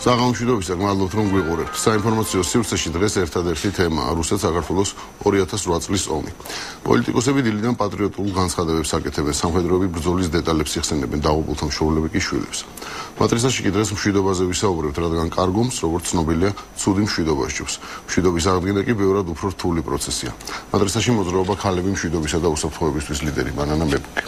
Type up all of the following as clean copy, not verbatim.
საღამომშვიდობისა, გმადლობთ რომ გვიყურებთ. საინფორმაციო სივრცეში დღეს ერთადერთი თემაა რუსეთ-საქართველოს 2008 წლის ომი. პოლიტიკოსები დილიდან პატრიოტულ განცხადებებს აკეთებენ, სამხედროები ბრძოლის დეტალებს იხსენებენ, დაღუპულთა მშობლები კი შვილებს. მატრიცაში კი დღეს მშვიდობაზე ვისაუბრებთ, რადგან კარგომს, როგორც ცნობილია, ცუდი მშვიდობა სჯობს. მშვიდობის აღდგენა კი ბევრად უფრო რთული პროცესია. მატრიცაში მოძრაობა ქალები მშვიდობისა და უსაფრთხოებისთვის ლიდერი ბანანა მებუკი.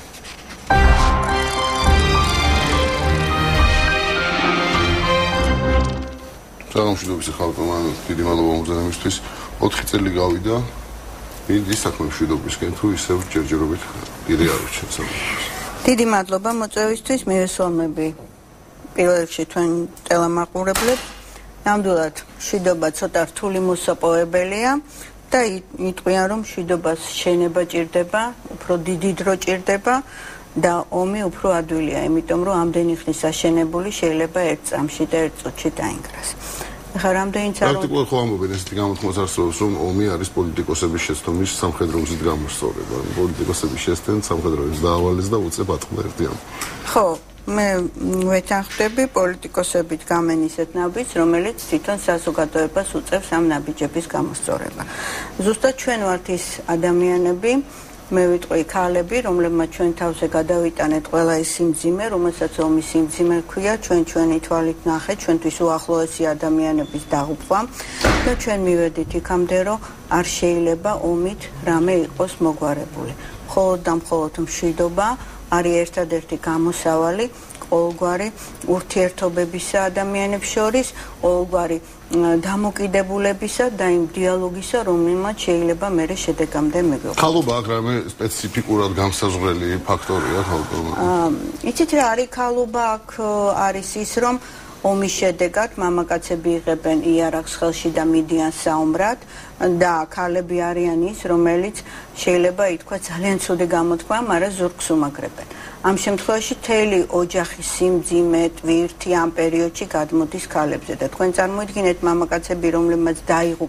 საღამომშვიდობის ხალხმა დიდი მადლობა მომზადებისთვის 4 წელი გავიდა მინდი საქმე მშვიდობისკენ თუ ისევ ჯერჯერობით დიდი არუჩენს დიდი მადლობა მოწვევისთვის მივესალმები პირველ რიგში თქვენ ტელემაყურებლებს ნამდვილად მშვიდობა ცოტა რთული მოსაპოვებელია და იტყვიან რომ მშვიდობას შენება ჭირდება უფრო დიდი დრო ჭირდება და ომი უფრო ადვილია იმიტომ რომ ამდენი ხნის აშენებული შეიძლება ერთ წამში და ერთ წუთში დაინგრას ხა რამდენიც არ პრაქტიკულად ხო ამბობენ ესეთი გამოთქმას არსებობს რომ ომი არის პოლიტიკოსების შეცდომის სამხედრო გზით გამოსწორება პოლიტიკოსები შეცდნენ სამხედროებს დაავალეს და უწევ ატყდა ერთიან ხო მე ვეთანხმდები პოლიტიკოსებით გამენ ისეთ ნაბიჯს რომელიც თვითონ საზოგადოებას უწევს ამ ნაბიჯების გამოსწორება ზუსტად ჩვენ ვართ ის ადამიანები მე ვიტყვი ქალები, რომლებმაც ჩვენ თავზე გადავიტანეთ ყველა ის სიმძიმე, რომელსაც ომის სიმძიმე ჰქვია, ჩვენი თვალით ნახეთ, ჩვენთვის უახლოესი ადამიანების დაღუპვა და ჩვენ მივედით იქამდე, რომ არ შეიძლება ომით რამე იყოს მოგვარებული. მხოლოდ და მხოლოდ მშვიდობა არის ერთადერთი გამოსავალი ყოველგვარი ურთიერთობებისა ადამიანებს შორის, ყოველგვარი დამოკიდებულებისა და იმ დიალოგისა, რომელმაც შეიძლება მერე შედეგამდე მივიღოს. ხალხობა აქ რამე სპეციფიკურად გამსაზღვრელი ფაქტორია ხალხობა? იცით რა არის ხალხობა აქ არის ის რომ ომის შედეგად მამაკაცები იღებენ იარაღს ხელში და მიდიან საომრად და ქალები არიან ის რომელიც შეიძლება ითქვა ძალიან ცუდი გამოთქმა, მაგრამ ზურგს უმაგრებენ. ამ შემთხვევაში მთელი ოჯახის სიმძიმე, ტვირთი ამ პერიოდში გადმოდის ქალებზე და თქვენ წარმოიდგინეთ მამაკაცები, რომლებიც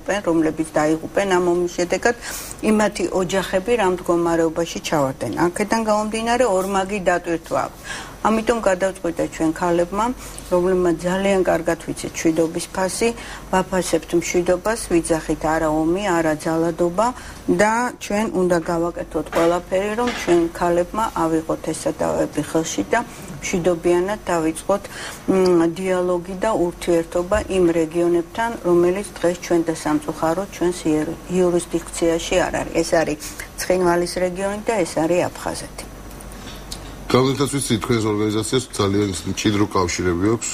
დაიღუპენ ამ ომის შედეგად, იმათი ოჯახები რამ მდგომარეობაში ჩავარდნენ. აქედან გამომდინარე ორმაგი დატვირთვა აქვს. ამიტომ გადავწყვიტე ჩვენ ქალებმა, რომლებმაც ძალიან კარგად ვიცით მშვიდობის ფასი, ვაფასებთ მშვიდობას, ვიძახით არა ომი, არა ძალადობა და ჩვენ უნდა გავაკეთოთ ყველაფერი, რომ ჩვენ ქალებმა ავიღოთ ეს სადავეები ხელში და მშვიდობიანად დავიწყოთ დიალოგი და ურთიერთობა იმ რეგიონებთან, რომელიც დღეს ჩვენ და სამწუხაროდ ჩვენს იურისდიქციაში არ არის. ეს არის ცხინვალის რეგიონი და ეს არის აფხაზეთი. გამოდით ვიცით თქვენს ორგანიზაციას ძალიან მჭიდრო კავშირები აქვს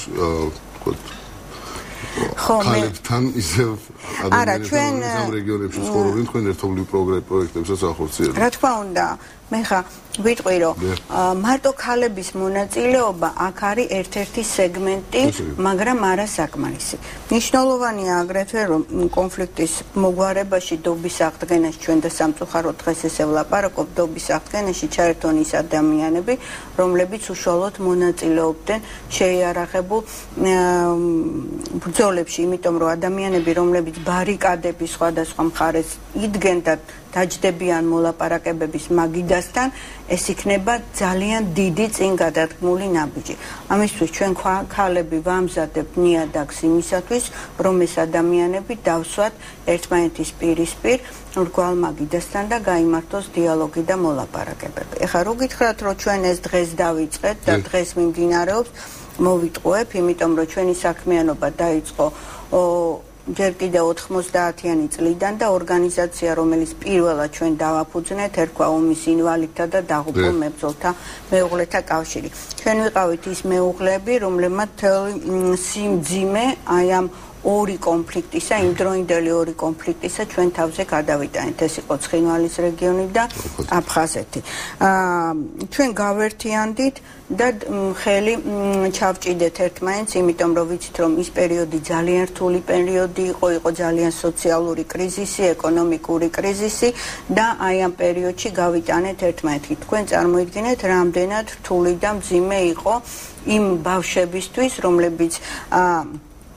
ქალებთან ისევ ადამიანებთან ამ რეგიონებში ცხოვრობენ თქვენ ერთობლივ პროექტებსაც ახორციელებთ. რა თქმა უნდა, მე ხა ვიტყვი რომ მარტო ქალების მონაწილეობა აქ არის ერთ-ერთი სეგმენტი, მაგრამ არა საკმარისი. მნიშვნელოვანია აგრეთვე რომ კონფლიქტის მოგვარებაში დობის აღდგენაში ჩვენ და სამწუხაროდ დღეს ესე ვლაპარაკობ დობის აღდგენაში ჩაერთონ ის ადამიანები, რომლებიც უშუალოდ მონაწილეობდნენ შეიარაღებულ ბრძოლებში, იმიტომ რომ ადამიანები, რომლებიც ბარიკადების სხვადასხვა მხარეს იდგენ და დაჯდებიან მოლაპარაკებების მაგიდასთან, ეს იქნება ძალიან დიდი წინ გადადგმული ნაბიჯი. ამისთვის ჩვენ ქალები ვამზადებთ ნიადაგს იმისათვის, რომ ეს ადამიანები დავსვათ ერთმანეთის პირისპირ რგვალ მაგიდასთან და გაიმართოს დიალოგი და მოლაპარაკებები. ეხლა რო გითხრათ, რომ ჩვენ ეს დღეს დავიწყეთ და დღეს მიმდინარეობს, მოვიტყუებ, იმიტომ რომ ჩვენი საქმიანობა დაიწყო ჯერ კიდევ 90-იანი წლიდან და ორგანიზაცია, რომელიც პირველად ჩვენ დავაფუძნეთ, ერქვა ომის ინვალიდთა და დაღუპულ მებრძოლთა მეუღლეთა კავშირი. ჩვენ ვიყავით ის მეუღლეები, რომლებმაც სიმძიმე აი ამ ორი კონფლიქტისა, იმდროინდელი ორი კონფლიქტისა ჩვენ თავზე გადავიტანეთ. ეს იყო ცხინვალის რეგიონი და აფხაზეთი. ჩვენ გავერთიანდით და ხელი ჩავჭიდეთ ერთმანეთს, იმიტომ რომ ვიცით რომ ის პერიოდი ძალიან რთული პერიოდი იყო ძალიან სოციალური კრიზისი, ეკონომიკური კრიზისი და აი ამ პერიოდში გავიტანეთ ერთმანეთი. თქვენ წარმოიდგინეთ, რამდენად რთული და მძიმე იყო იმ ბავშვებისთვის, რომლებიც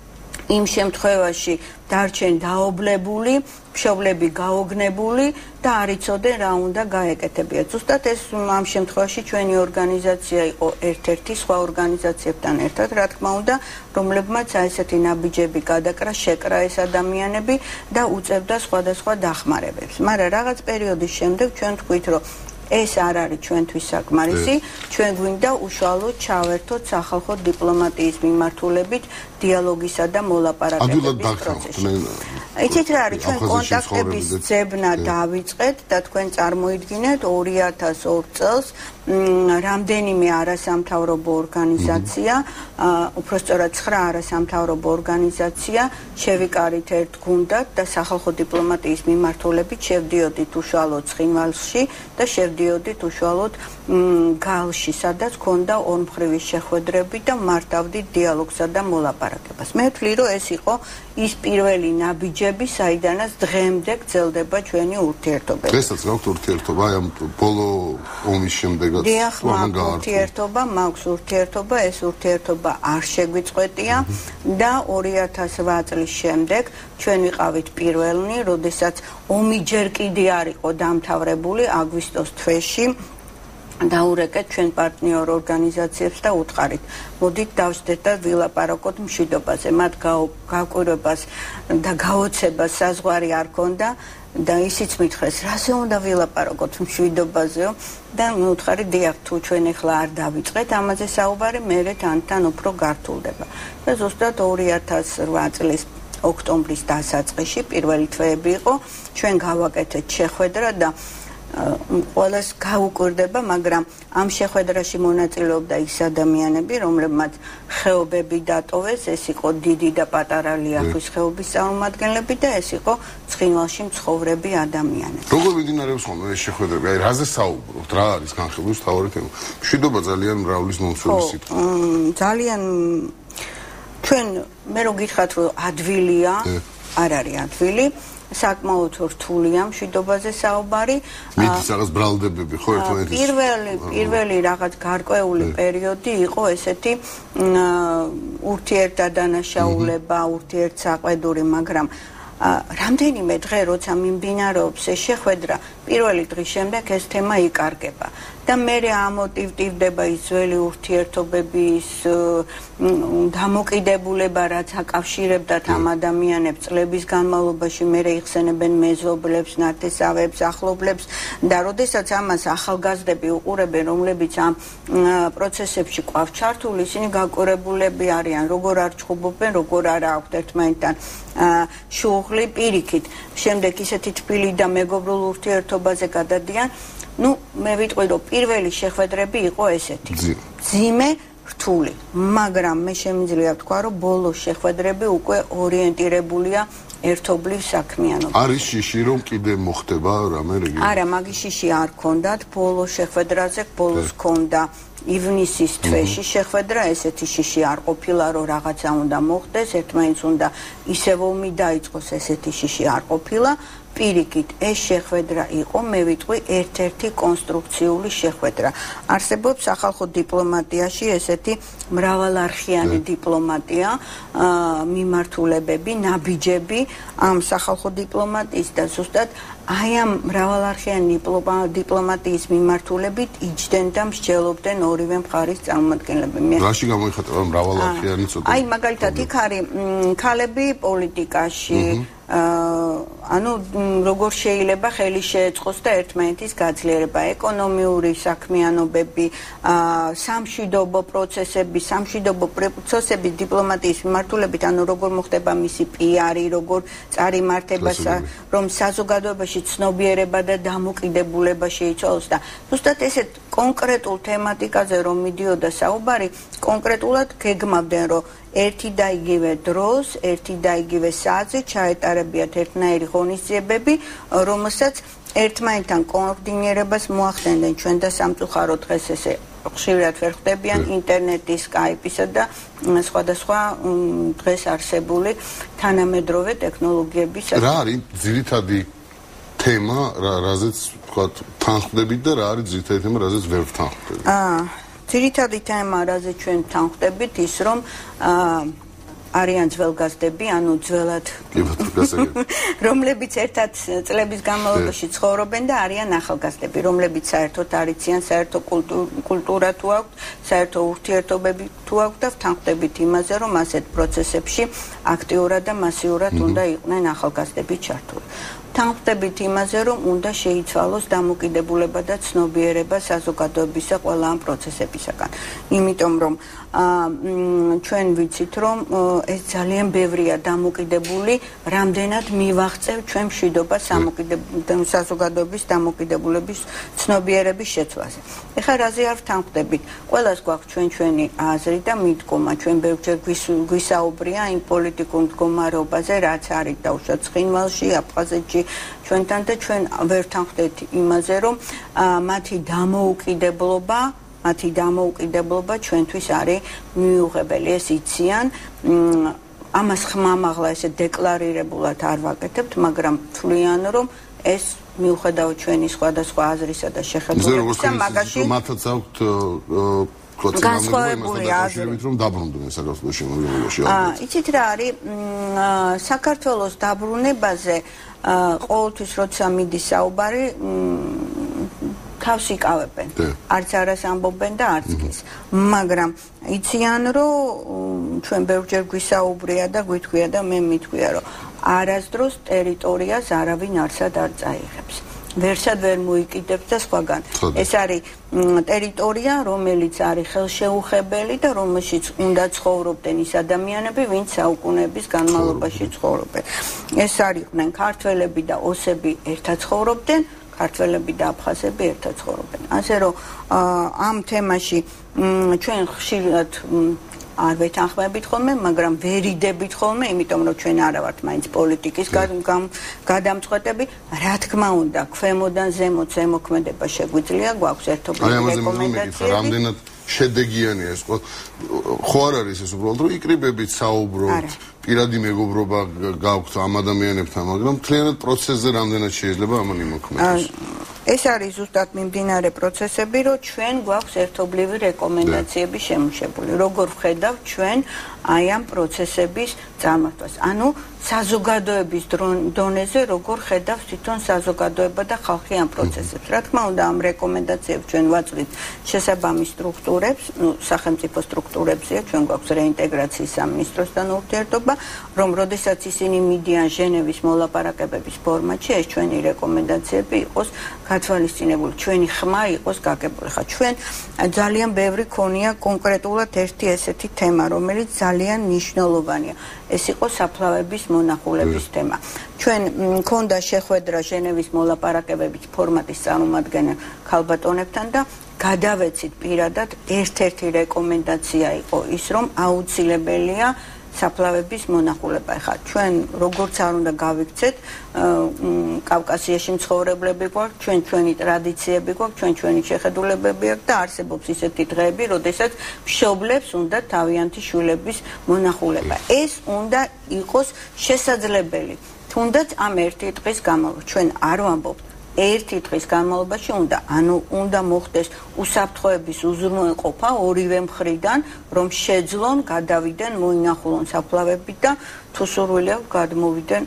იმ შემთხვევაში დარჩენ დაობლებული, მშობლები გაოგნებული და არ იცოდნენ რა უნდა გაეკეთებიათ. ზუსტად ეს ამ შემთხვევაში ჩვენი ორგანიზაცია იყო ერთ-ერთი სხვა ორგანიზაციებთან ერთად, რა თქმა უნდა, რომლებმაც აი ესეთი ნაბიჯები გადაკრა, შეკრა ეს ადამიანები და უწევდა სხვადასხვა დახმარებებს. მაგრამ რაღაც პერიოდის შემდეგ ჩვენ თქვით, რომ ეს არ არის ჩვენთვის საკმარისი, ჩვენ გვინდა უშუალოდ ჩავერთოთ სახალხო დიპლომატიის მიმართულებით დიალოგისა და მოლაპარაკებების პროცესში. იცით რა არის, ჩვენ კონტაქტების ძებნა დავიწყეთ და თქვენ წარმოიდგინეთ 2002 წელს რამდენიმე არასამთავრობო ორგანიზაცია, უпростоრად 9 არასამთავრობო ორგანიზაცია შევიკარით ერთ გუნდად და სახალხო დიპლომატიის მიმართულებით შევდიოდით უშუალოდ ცხინვალში და შევდიოდით უშუალოდ გალში, სადაც ქონდა ორმხრივი შეხვედრები და მართავდით დიალოგსა და მოლაპარაკებას. მე ვთვლი, რომ ეს იყო ის პირველი ნაბიჯები, საიდანაც დღემდე გრძელდება ჩვენი ურთიერთობები. დღესაც გაქვთ ურთიერთობა, აი ამ ბოლო ომის შემდეგაც მაქვს ურთიერთობა, ეს ურთიერთობა არ შეგვიწყვეტია და 2008 წლის შემდეგ ჩვენ ვიყავით პირველნი, როდესაც ომი ჯერ კიდე არ იყო დამთავრებული აგვისტოს თვეში. დაურეკეთ ჩვენ პარტნიორ ორგანიზაციებს და უთხარით, მოდით დავждეთ და ვილაპარაკოთ მშვიდობაზე. მათ გაკვირვებას და გაოცებას საზღვარი არ ქონდა და ისიც მითხრეს, რაზე უნდა ვილაპარაკოთ მშვიდობაზეო და მე ვუთხარი, დიახ, თუ ჩვენ ახლა არ დავიწყეთ ამაზე საუბარი, მერე თან უფრო გართულდება. და ზუსტად 2008 წლის ოქტომბრის დასაწყისში პირველი თვეები იყო, ჩვენ გავაკეთეთ შეხვედრა და ყველას გაუკვირდება, მაგრამ ამ შეხვედრაში მონაწილეობდა ის ადამიანები, რომლებმაც ხეობები დატოვეს, ეს იყო დიდი და პატარა ლიახვის ხეობის წარმომადგენლები და ეს იყო ცხინვალში მცხოვრები ადამიანები. როგორ მიმდინარეობს ხოლმე ეს შეხვედრები? აი რაზე საუბრობთ? რა არის განხილვის მთავარი თემა? მშვიდობა ძალიან მრავლის მომცველი სიტყვა. ძალიან ჩვენ მე რო გითხრათ, რომ ადვილია, არ არის ადვილი. საკმაოდ რთულია მშვიდობაზე საუბარი. მიდის რაღაც ბრალდებები ხო ერთმანეთის. პირველი რაღაც გარკვეული პერიოდი იყო ესეთი ურთიერთდანაშაულება, ურთიერთსაყვედური, მაგრამ რამდენიმე დღე როცა მიმდინარეობს ეს შეხვედრა, პირველი დღის შემდეგ ეს თემა იკარგება. და მერე ამოტივტივდება ის ძველი ურთიერთობების დამოკიდებულება, რაც აკავშირებდათ ამ ადამიანებს წლების განმავლობაში, მერე იხსენებენ მეზობლებს, ნათესავებს, ახლობლებს და როდესაც ამას ახალგაზრდები უყურებენ, რომლებიც ამ პროცესებში ყავს ჩართული, ისინი გაკვირებულები არიან, როგორ არ ჩხუბობენ, როგორ არ აქვთ ერთმანეთთან შუღლი პირიქით. შემდეგ ისეთი თბილი და მეგობრულ ურთიერთობაზე გადადიან. ნუ მე ვიტყვი, რომ პირველი შეხვედრები იყო ესეთი. ძიმე, რთული, მაგრამ მე შემიძლია ვთქვა, რომ ბოლო შეხვედრები უკვე ორიენტირებულია ერთობლივ საქმიანობას. არის შიში, რომ კიდე მოხდება რამე რეგიონში? არა, მაგის შიში არ ქონდათ, ბოლო შეხვედრაზე ბოლოს ქონდა ივნისის თვეში შეხვედრა, ესეთი შიში არ ყოფილა, რომ რაღაცა უნდა მოხდეს, ერთმანეთს უნდა ისევ ომი დაიწყოს, ესეთი შიში არ ყოფილა. პირიქით, ეს შეხვედრა იყო, მე ვიტყვი, ერთ-ერთი კონსტრუქციული შეხვედრა. არსებობს სახალხო დიპლომატიაში ესეთი მრავალარხიანი დიპლომატია, მიმართულებები, ნაბიჯები ამ სახალხო დიპლომატიის და ზუსტად აი ამ მრავალარხიანი დიპლომატიის მიმართულებით იჯდნენ და მსჯელობდნენ ორივე მხარის წარმომადგენლები. რაში გამოიხატება მრავალარხიანი ცოტა? აი მაგალითად იქ არის ქალები პოლიტიკაში, ანუ როგორ შეიძლება ხელი შეეწყოს და ერთმანეთის გაძლიერება, ეკონომიური საქმიანობები, სამშვიდობო პროცესები, სამშვიდობო პროცესები დიპლომატიის მიმართულებით, ანუ როგორ მოხდება მისი პიარი, როგორ წარიმართება, რომ საზოგადოებაში ცნობიერება და დამოკიდებულება შეიცვალოს და ზუსტად ესეთ კონკრეტულ თემატიკაზე რომ მიდიოდა საუბარი, კონკრეტულად გეგმავდნენ, რომ ერთი და იგივე დროს, ერთი და იგივე საათზე ჩაეტარებიათ ერთნაირი ღონისძიებები, რომელსაც ერთმანეთთან კოორდინირებას მოახდენდნენ. ჩვენ და სამწუხარო დღეს ესე ხშირად ვერ ხდებიან ინტერნეტის, სკაიპისა და სხვადასხვა დღეს არსებული თანამედროვე ტექნოლოგიების. რა არის ძირითადი თემა, რაზეც ვთქვათ, თანხმდებით და რა არის ძირითადი თემა, რაზეც ვერ ვთანხმდებით? ძირითადი თემა, რაზეც ჩვენ თანხმდებით, ის რომ არიან ძველგაზრდები, ანუ ძველად რომლებიც ერთად წლების განმავლობაში ცხოვრობენ და არიან ახალგაზრდები, რომლებიც საერთოდ არ იციან საერთო კულტურა თუ აქვთ, საერთო ურთიერთობები თუ აქვთ და ვთანხმდებით იმაზე, რომ ასეთ პროცესებში აქტიურად და მასიურად უნდა იყვნენ ახალგაზრდები ჩართული. ვთანხმდებით იმაზე, რომ უნდა შეიცვალოს დამოკიდებულება და ცნობიერება საზოგადოებისა ყველა ამ პროცესებისაგან. იმიტომ რომ ჩვენ ვიცით, რომ ეს ძალიან ბევრია დამოკიდებული, რამდენად მივაღწევ ჩვენ მშვიდობა საზოგადოების დამოკიდებულების ცნობიერების შეცვლაზე. ეხლა რაზე არ ვთანხმდებით? ყველას გვაქვს ჩვენი აზრი და მიდგომა, ჩვენ ბევრჯერ გვისაუბრია იმ პოლიტიკურ მდგომარეობაზე, რაც არის დაუშვათ ცხინვალში, აფხაზეთში, ჩვენთან და ჩვენ ვერ ვთანხმდებით იმაზე, რომ მათი დამოუკიდებლობა ჩვენთვის არის მიუღებელი. ეს იციან, ამას ხმამაღლა ესე დეკლარირებულად არ ვაკეთებთ, მაგრამ თვლიან, რომ ეს მიუხედავად ჩვენი სხვადასხვა აზრისა და შეხედულებისა, მაგაში მათაც აქვთ განსხვავებული აზრი, რომ დაბრუნდნენ საქართველოს შემოგვიმოში. იცით რა არის საქართველოს დაბრუნებაზე ყოველთვის როცა მიდის საუბარი თავს იკავებენ. არც არას ამბობენ და არც ის. მაგრამ იციან, რომ ჩვენ ბევრჯერ გვისაუბრია და გვითქვია და მე მითქვია, რომ არასდროს ტერიტორიას არავინ არსად არ წაიღებს. ვერსად ვერ მოიკიდებს და სხვაგან. ეს არის ტერიტორია, რომელიც არის ხელშეუხებელი და რომელშიც უნდა ცხოვრობდნენ ის ადამიანები, ვინც საუკუნეების განმავლობაში ცხოვრობენ. ეს არიყვნენ ქართველები და ოსები ერთად ცხოვრობდნენ, ქართველები და აფხაზები ერთად ცხოვრობენ. ასე რომ ამ თემაში ჩვენ ხშირად არ ვეთანხმებით ხოლმე, მაგრამ ვერიდებით ხოლმე, იმიტომ რომ ჩვენ არა ვართ მაინც პოლიტიკის გადამწყვეტები, რა თქმა უნდა, ქვემოდან ზემოთ ზემოქმედება შეგვიძლია, გვაქვს ერთობლივი რეკომენდაციები. რამდენად შედეგიანია ეს ხო არ არის ეს უბრალოდ რომ იკრიბებით საუბრობთ, პირადი მეგობრობა გაქვთ ამ ადამიანებთან, მაგრამ მთლიანად პროცესზე რამდენად შეიძლება ამან იმოქმედოს? ეს არის ზუსტად მიმდინარე პროცესები, რომ ჩვენ გვაქვს ერთობლივი რეკომენდაციები შემუშებული. როგორ ვხედავთ ჩვენ აი ამ პროცესების წარმართვას? ანუ საზოგადოების დონეზე როგორ ხედავს თვითონ საზოგადოება და ხალხი ამ პროცესებს. რა თქმა უნდა, ამ რეკომენდაციებს ჩვენ ვაწვდით შესაბამის სტრუქტურებს, სახელმწიფო სტრუქტურებზეა, ჩვენ გვაქვს რეინტეგრაციის სამინისტროსთან ურთიერთობა, რომ როდესაც ისინი მიდიან ჟენევის მოლაპარაკებების ფორმატში, ეს ჩვენი რეკომენდაციები იყოს გათვალისწინებული, ჩვენი ხმა იყოს გაგებული. ხა ჩვენ ძალიან ბევრი ქონია კონკრეტულად ერთი ესეთი თემა, რომელიც ძალიან მნიშვნელოვანია. ეს იყო საფლავების მონახულების თემა. ჩვენ მქონდა შეხვედრა ჟენევის მოლაპარაკებების ფორმატის წარმომადგენელ ქალბატონებთან და გადავეცით პირადად ერთ-ერთი რეკომენდაცია იყო ის, რომ აუცილებელია საფლავების მონახულება. ხა ჩვენ როგორც არ უნდა გავიქცეთ, კავკასიაში მცხოვრებლები გვაქვს, ჩვენი ტრადიციები გვაქვს, ჩვენი შეხედულებები აქვს და არსებობს ისეთი დღეები, როდესაც მშობლებს უნდა თავიანთი შვილების მონახულება. ეს უნდა იყოს შესაძლებელი. თუნდაც ამ ერთი დღის განმავლობაში ჩვენ არ ვამბობთ ერთი დღის განმავლობაში უნდა მოხდეს უსაფრთხოების უზრუნველყოფა ორივე მხრიდან, რომ შეძლონ, გადავიდნენ, მოინახულონ საფლავები და თუ სურვილი აქვს გადმოვიდნენ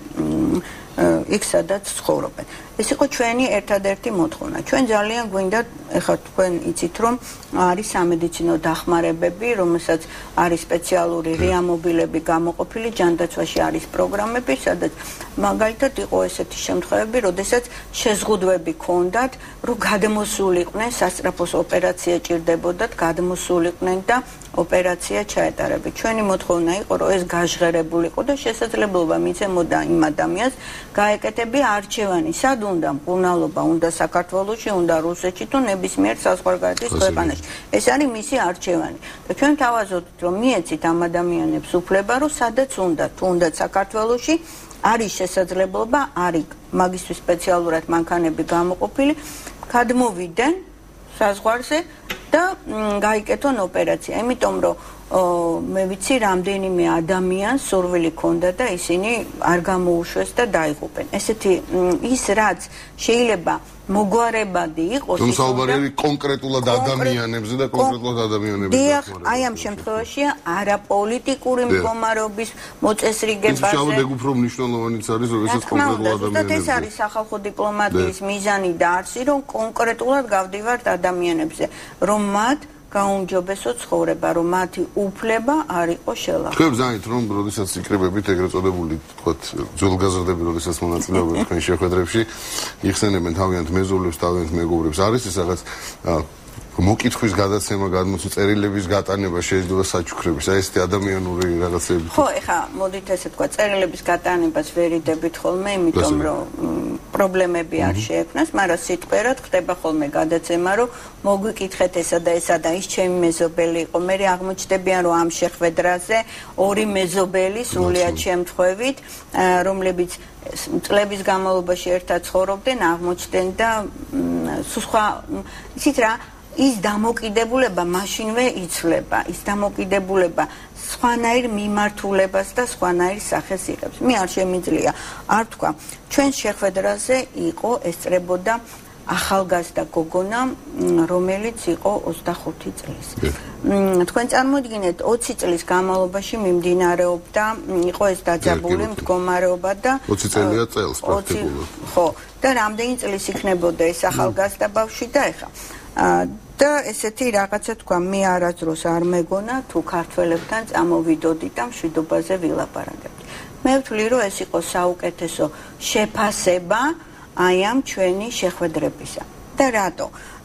იქ სადაც ცხოვრობენ. ეს იყო ჩვენი ერთადერთი მოთხოვნა. ჩვენ ძალიან გვინდა, ეხლა თქვენ იცით, რომ არის სამედიცინო დახმარებები, რომელსაც არის სპეციალური რეამობილები გამოყოფილი, ჯანდაცვაში არის პროგრამები, სადაც მაგალითად იყო ესეთი შემთხვევები, როდესაც შეზღუდვები ჰქონდათ, რომ გადმოსულიყვნენ სასწრაფოს ოპერაცია ჭირდებოდათ, გადმოსულიყვნენ და ოპერაცია ჩაეტარებით. ჩვენი მოთხოვნა იყო, რომ ეს გაჟღერებულიყო და შესაძლებლობა მიცემოდა იმ ადამიანს გაეკეთებია არჩევანი. სად უნდა მკურნალობა, უნდა საქართველოში, უნდა რუსეთში თუ ნებისმიერ საზღვარგარეთის ქვეყანაში. ეს არის მისი არჩევანი. და ჩვენ თავაზობთ, რომ მიეცით ამ ადამიანებს უფლება, რომ სადაც უნდა, თუ უნდა საქართველოში, არის შესაძლებლობა, არის მაგისთვის სპეციალურად მანქანები გამოყოფილი, გადმოვიდნენ საზღვარზე და გაიკეთონ ოპერაცია. იმიტომ რომ მე ვიცი რამდენიმე ადამიანს სურვილი ჰქონდა და ისინი არ გამოუშვეს და დაიღუპენ. ესეთი ის რაც შეიძლება მოგვარებადი იყოს ის საუბარი კონკრეტულად ადამიანებზე და კონკრეტულად ადამიანებზე დიახ აი ამ შემთხვევაში არაპოლიტიკური მდგომარეობის მოწესრიგებაზე შევდებ უფრო მნიშვნელოვანიც არის როდესაც კონკრეტულად ადამიანებზე ეს არის სახალხო დიპლომატიის მიზანი და არსი რომ კონკრეტულად გავდივართ ადამიანებზე რომ მათ გაუმჯობესო ცხოვრება, რომ მათი უფლება არ იყოს შელახული. თქვენ ბრძანით, რომ როდესაც იკრიბებით ეგრეთ წოდებული, თქვათ, ძველგაზრდები, როდესაც მონაწილეობენ თქვენ შეხვედრებში, იხსენებენ თავიანთ მეზობლებს, თავიანთ მეგობრებს. არის ეს რაღაც მოკითხვის გადაცემა, წერილების გატანება შეიძლება საჩუქრების, აი ესეთი ადამიანური რაღაცები. ხო, ეხა მოდით ესე თქვა, წერილების გატანებას ვერიდებით ხოლმე, იმიტომ რომ პრობლემები არ შეექმნას, მაგრამ სიტყვერად ხდება ხოლმე გადაცემა, რომ მოგვიკითხეთ ესა და ის ჩემი მეზობელი იყო. მე აღმოჩნდებიან, რომ ამ შეხვედრაზე ორი მეზობელი სრულიად შემთხვევით, რომლებიც წლების განმავლობაში ერთად ცხოვრობდნენ, აღმოჩნდნენ და სხვა იცით რა ის დამოკიდებულება მაშინვე იცვლება, ის დამოკიდებულება სხვანაირ მიმართულებას და სხვანაირ სახეს იღებს. მე არ შემიძლია არ თქვა, ჩვენ შეხვედრაზე იყო ესწრებოდა ახალგაზრდა გოგონა, რომელიც იყო 25 წლის. თქვენ წარმოიდგინეთ 20 წლის განმავლობაში მიმდინარეობდა, იყო ეს დაძაბული მდგომარეობა და 20 წელია წელს პრაქტიკულად. ხო, და რამდენი წლის იქნებოდა ეს ახალგაზრდა ბავშვი და ეხა და ესეთი რაღაცა თქვა, მე არასდროს არ მეგონა თუ ქართველებთან წამოვიდოდი და მშვიდობაზე ვილაპარაკებდი. მე ვთვლი, რომ ეს იყო საუკეთესო შეფასება აი ამ ჩვენი შეხვედრებისა. და რატო?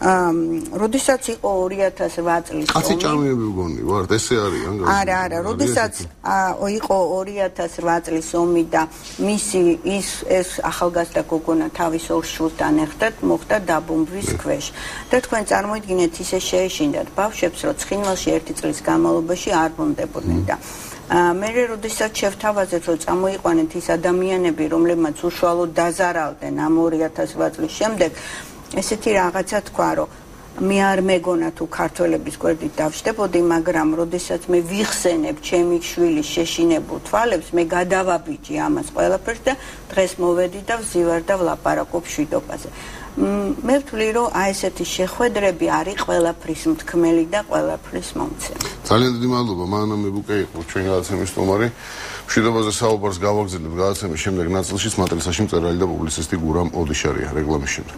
როდესაც იყო 2008 წლის ომი. კაცი ჭამიები ვგონი ვართ, ესე არიან? არა, როდესაც იყო 2008 წლის ომი და მისი ეს ახალგაზრდა გოგონა თავის ორ შვილთან ერთად მოხდა დაბომბვის ქვეშ. და თქვენ წარმოიდგინეთ, ისე შეეშინდათ ბავშვებს, რომ ცხინვალში 1 წლის განმავლობაში არ ბომბდებოდნენ და მე როდესაც შევთავაზეთ, რომ წამოიყვანეთ ის ადამიანები, რომლებმაც უშუალოდ დაზარალდნენ ამ 2008 წლის შემდეგ, ესეთი რაღაცა თქვა, რომ მე არ მეგონა თუ ქართველების გვერდით დავშდებოდი, მაგრამ როდესაც მე ვიხსენებ ჩემი შვილის შეშინებულ თვალებს, მე გადავაბიჯი ამას ყველაფერს და დღეს მოვედი და ვზივარ და ვლაპარაკობ მშვიდობაზე. მე ვთვლი, რომ აი ესეთი შეხვედრები არის ყველაფრის მთქმელი და ყველაფრის მომცემი. ძალიან დიდი მადლობა, მანამ მებუკე იყო ჩვენი გადაცემის სტუმარი. მშვიდობაზე საუბარს გავაგრძელებთ გადაცემის შემდეგ ნაწილში, მატრიცაში მწერალი და პუბლიცისტი გურამ ოდიშარია, რეკლამის შემდეგ.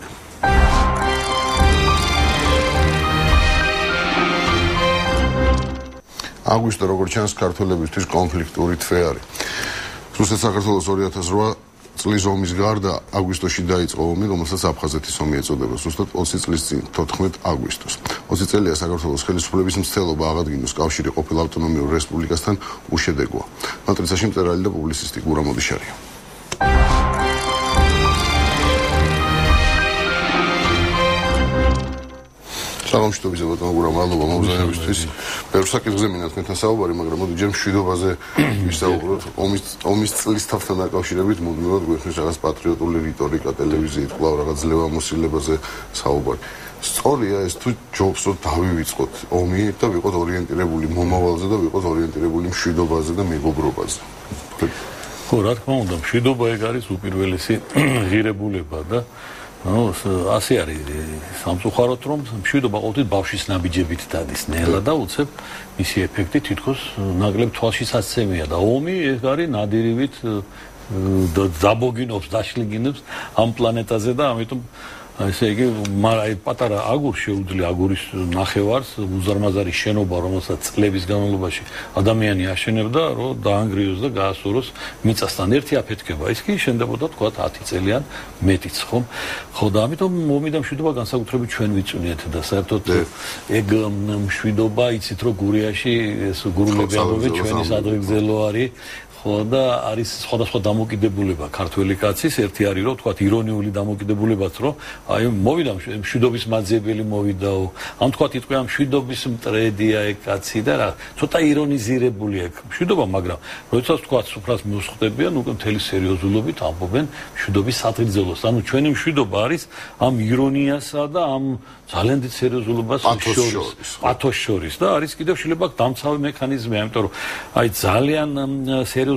აგვისტო როგორც ჩანს ქართველებისთვის კონფლიქტური თვე არის. რუსეთ საქართველოს 2008 წლის ომის გარდა აგვისტოში დაიწყო ომი, რომელსაც აფხაზეთის ომი ეწოდება, ზუსტად 20 წლის წინ, 14 აგვისტოს. 20 წელია საქართველოს ხელისუფლების მცდელობა აღადგინოს კავშირი ყოფილ ავტონომიურ რესპუბლიკასთან უშედეგოა. მატრიცაში მწერალი და პუბლიცისტი გურამ ოდიშარია. საღამოშტობის ბატონო გურამ, მადლობა მომზადებისთვის. ბევრ საკითხზე მინდა თქვენთან საუბარი, მაგრამ მოდი ჯერ მშვიდობაზე ვისაუბროთ. ომის წლის თავს-თან დაკავშირებით მუდმივად გვეხმის რაღაც პატრიოტული რიტორიკა ტელევიზიით, კვლავ რაღაც ძლევამოსილებაზე საუბარი. სწორია ეს თუ ჯობს რომ დავივიწყოთ ომი და ვიყოთ ორიენტირებული მომავალზე და ვიყოთ ორიენტირებული მშვიდობაზე და მეგობრობაზე. ხო, რა თქმა უნდა, მშვიდობა ეგ არის უპირველესი ღირებულება და ასე არის სამწუხაროდ რომ მშვიდობა ყოველთვის ბავშვის ნაბიჯებით დადის ნელა და უცებ მისი ეფექტი თითქოს ნაკლებ თვალშისაცემია და ომი ეს არის ნადირივით დაბოგინობს, დაშლიგინებს ამ პლანეტაზე და ამიტომ ესე იგი პატარა აგური შეუძლია აგურის ნახევარს უზარმაზარი შენობა რომელსაც წლების განმავლობაში ადამიანი აშენებდა რომ დაანგრიოს და გაასუროს მიწასთან ერთი აფეთქება ის კი შენდებოდა თქვა 10 წელიან მეტიც ხო და ამიტომ ომი და მშვიდობა განსაკუთრებით ჩვენ ვიწვნიეთ და საერთოდ ეგ მშვიდობა იცით რომ გურიაში ეს გურულები ამბობენ ჩვენი სადღეგრძელო არის ხო და არის სხვადასხვა დამოკიდებულება ქართველი კაცის ერთი არის რომ თქვა ირონიული დამოკიდებულებაც რომ აი მოვიდა მშვიდობის მაძიებელი მოვიდაო ამ თქვა იტყვია მშვიდობის მტრედია ეგ კაცი და რა ცოტა ირონიზირებული ეგ მშვიდობა მაგრამ როდესაც თქვა სუფრას მოსხდებიან უკვე მთელი სერიოზულობით ამბობენ მშვიდობის სადღეგრძელოს ანუ ჩვენი მშვიდობა არის ამ ირონიასა და ამ ძალიან დიდ სერიოზულობას პათოს შორის და არის კიდევ შეიძლება დამცავი მექანიზმი ამიტომ რომ აი ძალიან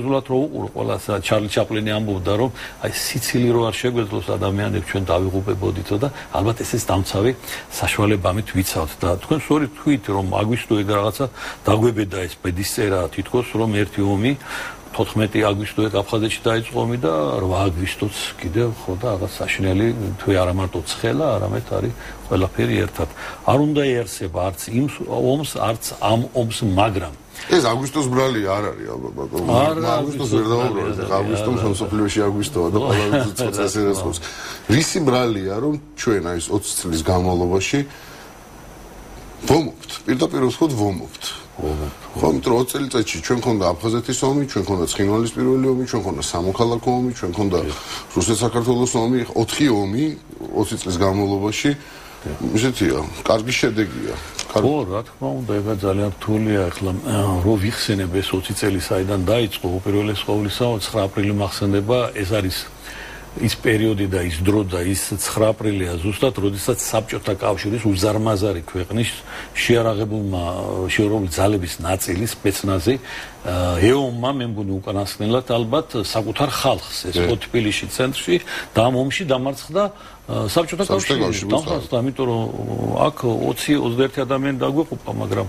სერიოზულად რო უყურო ყველას ჩარლი ჩაპლინი ამბობდა რომ აი სიცილი რო არ შეგვეძლოს ადამიანებს ჩვენ დავიღუპებოდითო და ალბათ ესეც დამცავი საშუალება ამით ვიცავთ და თქვენ სწორი თქვით რომ აგვისტოე რაღაცა დაგვებედა ეს ბედისწერა თითქოს რომ ერთი ომი 14 აგვისტოე აფხაზეთში დაიწყო ომი და 8 აგვისტოც კიდევ ხო და რაღაც საშინელი თუ არა მარტო ცხელა არამედ არის ყველაფერი ერთად არ უნდა იარსება არც იმ ომს არც ამ ომს მაგრამ ეს აგვისტოს ბრალი არ არის ალბათ ბატონო აგვისტოს ვერ დაუბრუნდეთ აგვისტოს სოფლიოში აგვისტოა და ყველა წელს ერასხობს რისი ბრალია რომ ჩვენ აი 20 წლის განმავლობაში ვომობთ პირდაპირ ვთქვათ ვომობთ ხომ 20 წელიწადში ჩვენ ქონდა აფხაზეთის ომი, ჩვენ ქონდა ცხინვალის პირველი ომი, ჩვენ ქონდა სამოქალაქო ომი, ჩვენ ქონდა რუსეთ-საქართველოს ომი, 4 ომი 20 წლის განმავლობაში. ესეთია, კარგი შედეგია. ხო, რა თქმა უნდა, ეგ ძალიან რთულია ახლა რო ვიხსენებ ეს 20 წელი საიდან დაიწყო, უპირველეს ყოვლისა 9 აპრილი მახსენდება, ეს არის ის პერიოდი და ის დრო და ის 9 აპრილია ზუსტად, როდესაც საბჭოთა კავშირის უზარმაზარი ქვეყნის შეარაღებულმა შეურაცხმული ძალების ნაწილი სპეცნაზი ეომმა მე მგონი უკანასკნელად ალბათ საკუთარ ხალხს ეს ხო თბილისში ცენტრში და ამ ომში დამარცხდა საბჭოთა კავშირი დამხასდა, ამიტომ რომ აქ 20-21 ადამიანი დაგვეყუპა, მაგრამ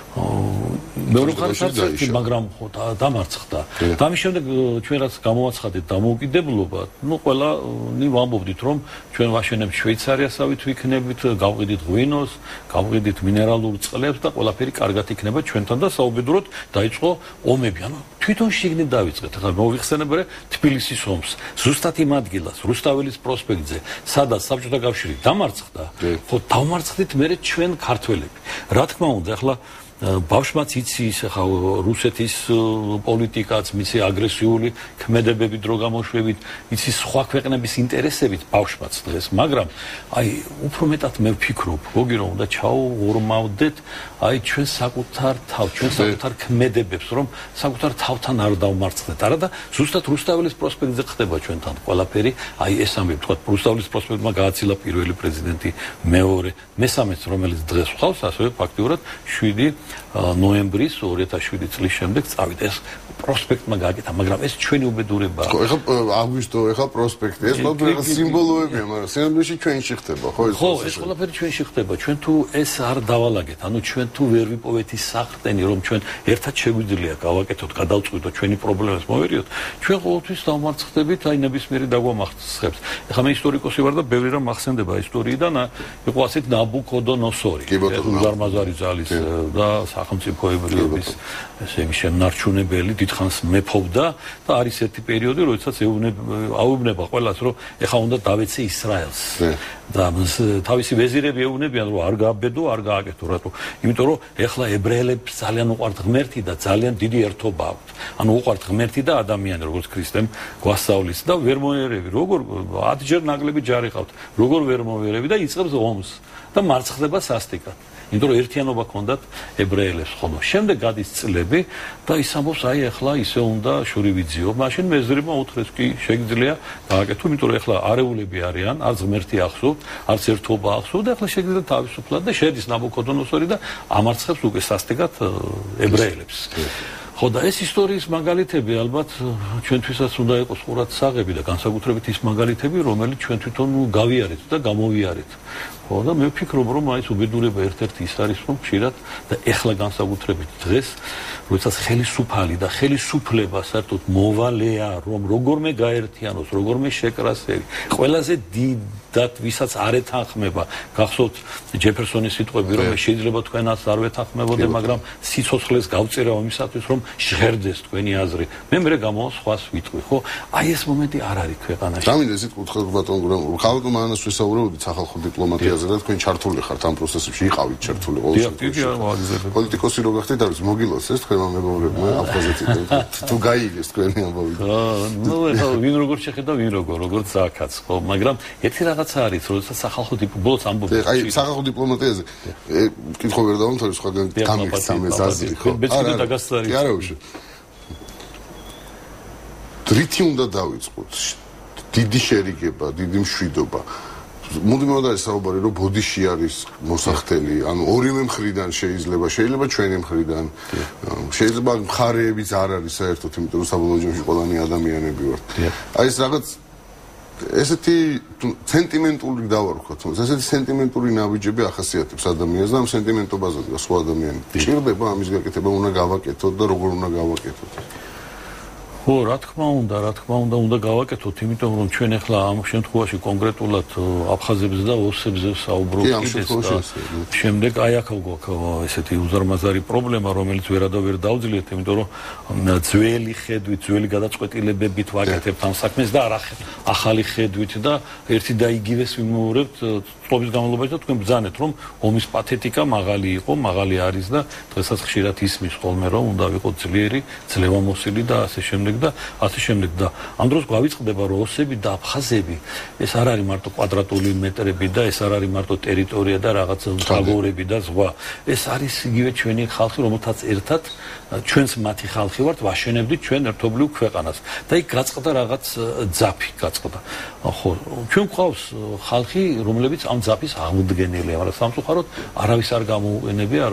მეორე ხალხი მაგრამ ხო დამარცხდა. და ამის შემდეგ ჩვენ რაც გამოვაცხადეთ დამოუკიდებლობა, ნუ ყველანი ვამბობდით რომ ჩვენ ვაშენებთ შვეიცარიასავით ვიქნებით, გავყიდით ღვინოს, გავყიდით მინერალურ წყლებს და ყველაფერი კარგად იქნება ჩვენთან და საუბედუროდ დაიწყო ომები. ანუ თვითონ შიგნით დავიწყეთ. ახლა მოვიხსენებრე თბილისის ომს. ზუსტად იმ ადგილას, რუსთაველის პროსპექტზე, სადაც საბჭოთა კავშირი დამარცხდა, ხო დავმარცხდით მერე ჩვენ ქართველები. რა თქმა უნდა, ახლა ბავშვმაც იცის ახლა რუსეთის პოლიტიკაც, მისი აგრესიული ქმედებები დრო გამოშვებით, იცის სხვა ქვეყნების ინტერესებით ბავშვმაც დღეს, მაგრამ აი უფრო მეტად მე ვფიქრობ, გოგი რომ უნდა ჩაუღრმავდეთ აი ჩვენ საკუთარ თავ, ჩვენ საკუთარ ქმედებებს, რომ საკუთარ თავთან არ დავმარცხდეთ. არა და ზუსტად რუსთაველის პროსპექტზე ხდება ჩვენთან ყველაფერი, აი ეს ამბები, თქვა რუსთაველის პროსპექტმა გააცილა პირველი პრეზიდენტი, მეორე, მესამეც რომელიც დღეს ვყავს, ასევე ფაქტიურად 7 ნოემბრის 2007 წლის შემდეგ წავიდა ეს პროსპექტმა გააკეთა, მაგრამ ეს ჩვენი უბედურებაა. ხო, ეხლა აგვისტო, ეხლა პროსპექტი, ეს მოკლედ სიმბოლოებია, მაგრამ სინამდვილეში ჩვენში ხდება, ხო ეს? ხო, ეს ყველაფერი ჩვენში ხდება. ჩვენ თუ ეს არ დავალაგეთ, ანუ ჩვენ თუ ვერ ვიპოვეთ ის საყრდენი, რომ ჩვენ ერთად შეგვიძლია გავაკეთოთ, გადავწყვიტოთ ჩვენი პრობლემებს მოვერიოთ, ჩვენ ყოველთვის დავმარცხდებით აი ნებისმიერი დაგვამარცხებს. ეხლა მე ისტორიკოსი ვარ და ბევრი რამ მახსენდება ისტორიიდან, იყო ასეთ ნაბუქოდონოსორი, უზარმაზარი ძალის და სახელმწიფოებრიობის ესე იგი შემნარჩუნებელი დიდხანს მეფობდა და არის ერთი პერიოდი, როდესაც აუუბნება ყველას, რომ ეხა უნდა დავეცე ისრაელს. და თავისი ვეზირები ეუბნებიან, რომ არ გააბედო, არ გააკეთო, რატო? იმიტომ რომ ეხლა ებრაელებს ძალიან უყვართ ღმერთი და ძალიან დიდი ერთობა აქვთ. ანუ უყვართ ღმერთი და ადამიანი, როგორც ქრისტემ გვასწავლის და ვერ მოერევი, როგორ 10 ჯერ ნაკლები ჯარი ყავთ, როგორ ვერ მოერევი და იწყებს ომს და მარცხდება სასტიკად. იმიტომ რომ ერთიანობა ჰქონდათ ებრაელებს ხოლმე. შემდეგ გადის წლები და ის ამბობს, აი ახლა ისე უნდა შურივიძიო. მაშინ მეზრებმა უთხრეს, კი შეგიძლია გააკეთო, იმიტომ რომ ახლა არეულები არიან, არც ღმერთი ახსოვთ, არც ერთობა ახსოვთ და ახლა შეგიძლიათ თავისუფლად და შედის ნაბუქოდონოსორი და ამარცხებს უკვე სასტიკად ებრაელებს. ხო და ეს ისტორიის მაგალითები ალბათ ჩვენთვისაც უნდა იყოს ყურადსაღები და განსაკუთრებით ის მაგალითები, რომელიც ჩვენ თვითონ გავიარეთ და გამოვიარეთ. ხო და მე ვფიქრობ, რომ აი ეს უბედურება ერთ-ერთი ის არის, რომ ხშირად და ეხლა განსაკუთრებით დღეს, როდესაც ხელისუფალი და ხელისუფლება საერთოდ მოვალეა, რომ როგორმე გაერთიანოს, როგორმე შეკრასები, ყველაზე დიდად ვისაც არ ეთანხმება, გახსოვთ ჯეფერსონის სიტყვები, რომ შეიძლება თქვენაც არ ვეთანხმებოდე, მაგრამ სიცოცხლეს გავწერა იმისათვის, რომ ჟღერდეს თქვენი აზრი. მე გამოვა სხვას ვიტყვი, ხო? აი ეს მომენტი არ არის ქვეყანაში. დამინდა ისეთ კუთხეს ბატონო, ხალხო მანას ვისაუბრებოდით სახალხო დიპლომატიაზე და თქვენ ჩართული ხართ ამ პროცესებში, იყავით ჩართული ყოველ შემთხვევაში. პოლიტიკოსი რო გახდით, არის მოგილოცეს თქვენმა მეგობრებმა აფხაზეთიდან. თუ გაიგეს თქვენი ამბავი. ნუ ეხლა ვინ როგორ შეხედა, ვინ როგორც აქაც, ხო, მაგრამ ერთი რაღაცა არის, როდესაც სახალხო ბოლოს ამბობთ. აი, სახალხო დიპლომატიაზე კითხვა ვერ დავამთავრე, სხვაგან გამიხსნა მე ზაზრი, ხო? ბეჭდები დაგასწარი. კი არა უშო. რითი უნდა დავიწყოთ? დიდი შერიგება, დიდი მშვიდობა. მუდმივად არის საუბარი, რომ ბოდიში არის მოსახდელი, ანუ ორივე მხრიდან შეიძლება ჩვენი მხრიდან, შეიძლება მხარეებიც არ არის საერთოდ, იმიტომ რომ საბოლოო ჯამში ყველანი ადამიანები ვართ. აი ეს რაღაც ესეთი სენტიმენტური დავარქვათ, ესეთი სენტიმენტური ნაბიჯები ახასიათებს ადამიანს და ამ სენტიმენტობაზე დგას სხვა ადამიანი. ჭირდება ამის გაკეთება, უნდა გავაკეთოთ და როგორ უნდა გავაკეთოთ. ხო, რა თქმა უნდა გავაკეთოთ, იმიტომ რომ ჩვენ ახლა ამ შემთხვევაში კონკრეტულად აფხაზებზე და ოსებზე საუბრობთ კიდეც და შემდეგ აი აქ გვაქვს ესეთი უზარმაზარი პრობლემა, რომელიც ვერადავერ დავძლიეთ, იმიტომ რომ ძველი ხედვით, ძველი გადაწყვეტილებებით ვაკეთებთ ამ საქმეს და არა ახალი ხედვით და ერთი და იგივეს ვიმეორებთ წლების განმავლობაში და თქვენ ბრძანეთ, რომ ომის პათეტიკა მაღალი იყო, მაღალი არის და დღესაც ხშირად ისმის ხოლმე, რომ უნდა ვიყოთ ძლიერი, ძლევამოსილი და ასე შემდეგ. და ასე შემდეგ და ამ დროს გვავიწყდება რომ ოსები და აფხაზები ეს არ არის მარტო კვადრატული მეტრები და ეს არ არის მარტო ტერიტორია და რაღაც თაგორები და სხვა ეს არის იგივე ჩვენი ხალხი რომელთაც ერთად ჩვენს მათი ხალხი ვართ ვაშენებდით ჩვენ ერთობლივ ქვეყანას და იქ გაწყდა რაღაც ძაფი გაწყდა ხო ჩვენ გვყავს ხალხი რომლებიც ამ ძაფის აღმდგენელია მაგრამ სამწუხაროდ არავის არ გამოუყენებია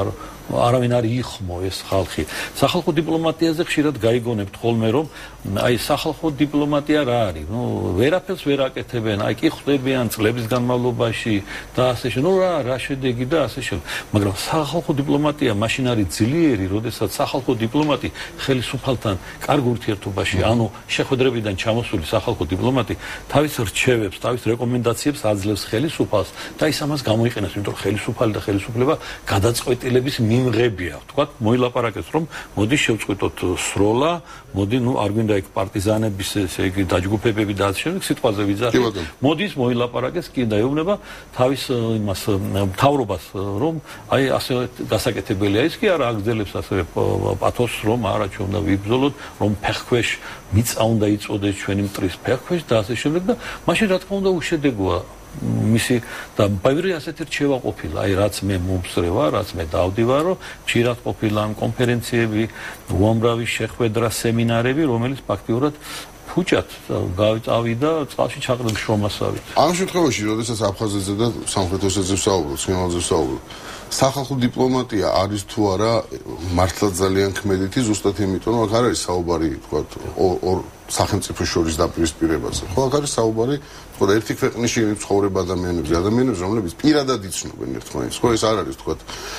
არავინ არ იხმო ეს ხალხი. სახალხო დიპლომატიაზე ხშირად გაიგონებთ ხოლმე რომ აი სახალხო დიპლომატია რა არის? ნუ ვერაფერს ვერ აკეთებენ, აი კი ხვდებიან წლების განმავლობაში და ასე შემდეგ. რა შედეგი და ასე შემდეგ. მაგრამ სახალხო დიპლომატია მაშინ არის ძლიერი, როდესაც სახალხო დიპლომატი ხელისუფალთან კარგ ურთიერთობაში, ანუ შეხვედრებიდან ჩამოსული სახალხო დიპლომატი თავის რჩევებს, თავის რეკომენდაციებს აძლევს ხელისუფალს და ის ამას გამოიყენებს, იმიტომ რომ ხელისუფალი და ხელისუფლება გადაწყვეტილების მიმღებია, თქვათ, მოილაპარაკეს, რომ მოდი შევწყვიტოთ სროლა, მოდი, არ გვინდა იქ პარტიზანების ესე იგი დაჯგუფებები და ასე შემდეგ, სიტყვაზე ვიძახით. მოდის მოილაპარაკეს, კი და ეუბნება თავის იმას მთავრობას, რომ აი ასე გასაკეთებელია ის კი არა აგრძელებს ასევე პათოსს, რომ არა ჩვენ უნდა ვიბრძოლოთ, რომ ფეხქვეშ მიწა უნდა იწოდეს ჩვენი მტრის ფეხქვეშ და ასე შემდეგ და მაშინ რა თქმა უნდა უშედეგოა მისი და ბევრი ასეთი რჩევა ყოფილა, აი რაც მე მომსწრე ვარ, რაც მე დავდივარ, რომ ხშირად ყოფილა ამ კონფერენციები, უამრავი შეხვედრა, სემინარები, რომელიც ფაქტიურად ფუჭად გავიწავიდა წყალში ჩაყრდნ შრომასავით. ამ შემთხვევაში, როდესაც აფხაზეთზე და სამხრეთ ოსეთზე ვსაუბრობ, სინამდვილეზე ვსაუბრობ, სახალხო დიპლომატია არის თუ არა მართლა ძალიან ქმედითი, ზუსტად იმიტომ, რომ აქ არ არის საუბარი, თქვათ, ორ სახელმწიფო შორის დაპირისპირებაზე. ხო, აქ არის საუბარი, თქვათ, ერთი ქვეყნის ცხოვრებ ადამიანებზე, რომლებიც პირადად იცნობენ ერთმანეთს. ხო, ეს არ არის, თქვათ,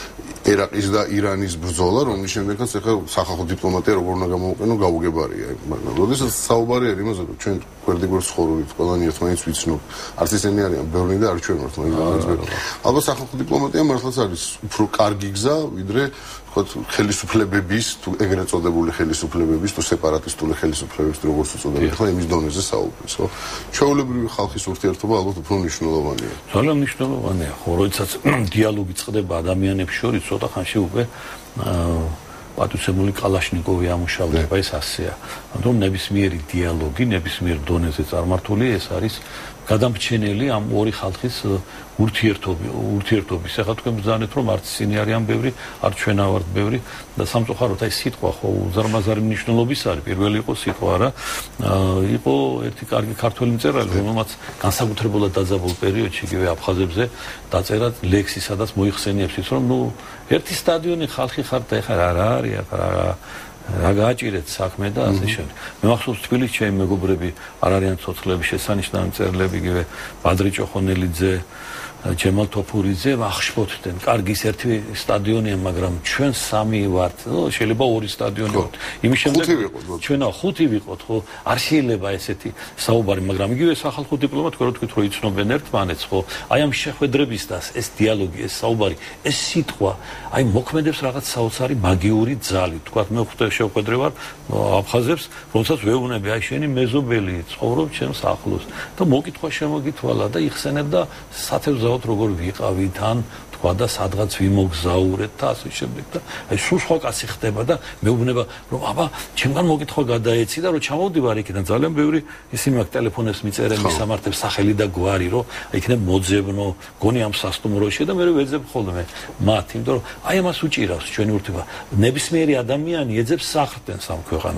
ერაყის და ირანის ბრძოლა, რომლის შემდეგაც ახლა სახალხო დიპლომატია როგორ უნდა გამოუყენო, გაუგებარია. მაგრამ როდესაც საუბარი არის იმაზე, რომ ჩვენ გვერდიგვერდ ცხოვრობთ, ყველანი ერთმანეთს ვიცნობთ, არც ისინი არიან ბევრი და არ ჩვენ ვართ მაგალითად. ალბათ სახალხო დიპლომატია მართლაც არის უფრო კარგი გზა, ვიდრე ხელისუფლებების, თუ ეგრეთ წოდებული ხელისუფლებების, თუ სეპარატისტული ხელისუფლებების, როგორც უწოდებენ, ხო, იმის დონეზე საუბრის, ხო? ჩვეულებრივი ხალხის ურთიერთობა ალბათ უფრო მნიშვნელოვანია. ძალიან მნიშვნელოვანია, ხო, როდესაც დიალოგი წყდება ადამიანებს შორის, ცოტა ხანში უკვე პატივცემული კალაშნიკოვი ამუშავება ეს ასეა. რომ ნებისმიერი დიალოგი, ნებისმიერ დონეზე წარმართული ეს არის გადამრჩენელი ამ ორი ხალხის ურთიერთობის. ახლა თქვენ ბრძანეთ, რომ არც ისინი არიან ბევრი, არც ჩვენ ავართ ბევრი და სამწუხაროდ აი სიტყვა ხო უზარმაზარი მნიშვნელობის არის. პირველი იყო სიტყვა რა. იყო ერთი კარგი ქართველი მწერალი, რომელმაც განსაკუთრებულად დაძაბულ პერიოდში იგივე აფხაზებზე დაწერა ლექსი, სადაც მოიხსენიებს ის, რომ ნუ ერთი სტადიონი ხალხი ხართ და ეხლა რა არის ახლა რა გააჭირეთ საქმე და ასე შემდეგ. მე მახსოვს თბილისში ჩემი მეგობრები არ არიან ცოცხლები, შესანიშნავი მწერლები, იგივე ბადრი ჭოხონელიძე, ჯემალ თოფურიძე ვახშფოთდნენ. კარგი ის ერთი სტადიონია, მაგრამ ჩვენ სამი ვართ. შეიძლება ორი სტადიონი ვართ. იმის შემდეგ ჩვენო ხუთი ვიყოთ, ხო? არ შეიძლება ესეთი საუბარი, მაგრამ იგივე სახალხო დიპლომატი რო თქვით, რომ იცნობენ ერთმანეთს, ხო? აი ამ შეხვედრების და ეს დიალოგი, ეს საუბარი, ეს სიტყვა, აი მოქმედებს რაღაც საოცარი მაგიური ძალით. თქვათ, მე ხვდები შეხვედრე ვარ აფხაზებს, რომელსაც ვეუბნები, აი შენი მეზობელი ცხოვრობს ჩემს ახლოს და მოკითხვა შემოგითვალა და იხსენებ და სათევზაოდ როგორ ვიყავით ან თქვა და სადღაც ვიმოგზაურეთ და ასე შემდეგ და აი სულ სხვა კაცი ხდება და მეუბნება რომ აბა ჩემგან მოკითხვა გადაეცი და რომ ჩამოვდივარ იქიდან ძალიან ბევრი ისინი მაგ ტელეფონებს მიწერენ მისამართებს სახელი და გვარი რომ იქნებ მოძებნო გონი ამ სასტუმროში და მე ვეძებ ხოლმე მათ იმიტომ რომ აი ამას უჭირავს ჩვენი ურთიერთობა ნებისმიერი ადამიანი ეძებს სახლდენს ამ ქვეყანას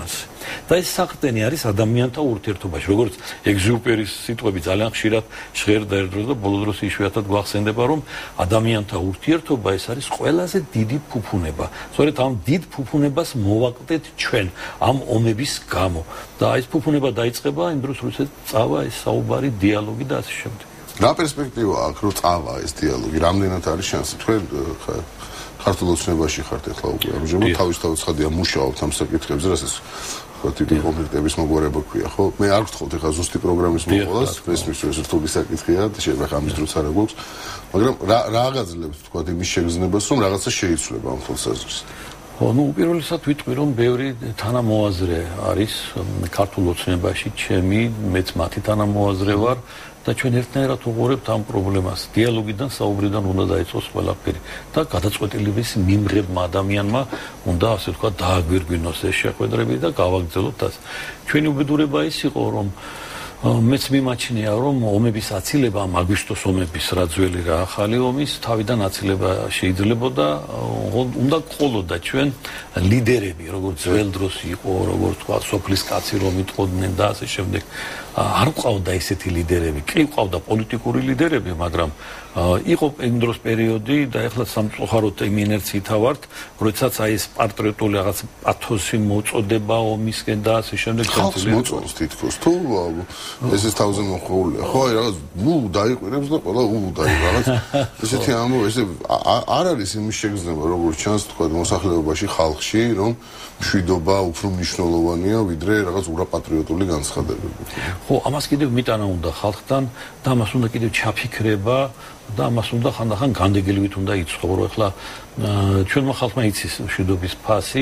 და ეს საყრდენი არის ადამიანთა ურთიერთობაში. როგორც ეგზიუპერის სიტყვები ძალიან ხშირად ჟღერდა ერთ დროს და ბოლო დროს იშვიათად გვახსენდება, რომ ადამიანთა ურთიერთობა ეს არის ყველაზე დიდი ფუფუნება. სწორედ ამ დიდ ფუფუნებას მოვაკლდეთ ჩვენ ამ ომების გამო. და ეს ფუფუნება დაიწყება იმ დროს, როდესაც წავა ეს საუბარი, დიალოგი და ასე შემდეგ. რა პერსპექტივა აქვს, რომ წავა ეს დიალოგი? რამდენად არის შანსი? თქვენ ქართულ ოცნებაში ხართ ახლა უკვე ამჟამად თავისთავად ცხადია მუშაობთ ამ საკითხებზე, რასაც ხო დიდი კონფლიქტების მოგვარება ქვია, ხო? მე არ გთხოვთ ახლა ზუსტი პროგრამის მოყოლას, ესმის რომ რთული საკითხია, შეიძლება ამის დროც არ აგვაქვს, მაგრამ რა აღაძლევთ თქვა იმის შეგრძნებას, რომ რაღაცა შეიცვლება ამ თვალსაზრისით? ხო, უპირველესად ვიტყვი, რომ ბევრი თანამოაზრე არის ქართულ ოცნებაში, ჩემი, მეც მათი თანამოაზრე ვარ და ჩვენ ერთნაირად უყურებთ ამ პრობლემას. დიალოგიდან, საუბრიდან უნდა დაიწყოს ყველაფერი და გადაწყვეტილების მიმღებმა ადამიანმა უნდა ასე ვთქვათ დააგვირგვინოს ეს შეხვედრები და გავაგრძელოთ ასე. ჩვენი უბედურება ის იყო, რომ მეც მიმაჩნია, რომ ომების აცილება, აგვისტოს ომების რა ძველი რა ახალი ომის თავიდან აცილება შეიძლებოდა, უნდა ყოლოდა ჩვენ ლიდერები, როგორც ძველ დროს იყო, როგორც თქვა სოფლის კაცი რომ იტყოდნენ და ასე შემდეგ. არ ყავდა ესეთი ლიდერები, კი ყავდა პოლიტიკური ლიდერები, მაგრამ იყო იმ დროს პერიოდი და ეხლა სამწუხაროდ იმ ინერციით ვართ, როდესაც აი ეს პორტრეტული რაღაც პათოსი მოწოდება ომისკენ და ასე შემდეგ ხალხს მოწონს თითქოს თუ ეს თავზე მოხოულია. ხო, აი რაღაც დაიყვირებს და ყველა რაღაც ესეთი ამო ესე არ არის იმის შეგრძნება, როგორც ჩანს თქვა მოსახლეობაში ხალხში, რომ მშვიდობა უფრო მნიშვნელოვანია ვიდრე რაღაც ურაპატრიოტული განცხადებები. ხო, ამას კიდევ მიტანა უნდა ხალხთან და ამას უნდა კიდევ ჩაფიქრება და ამას უნდა ხანდახან განდეგილივით უნდა იცხოვრო. ახლა ჩვენმა ხალხმა იცის მშვიდობის ფასი,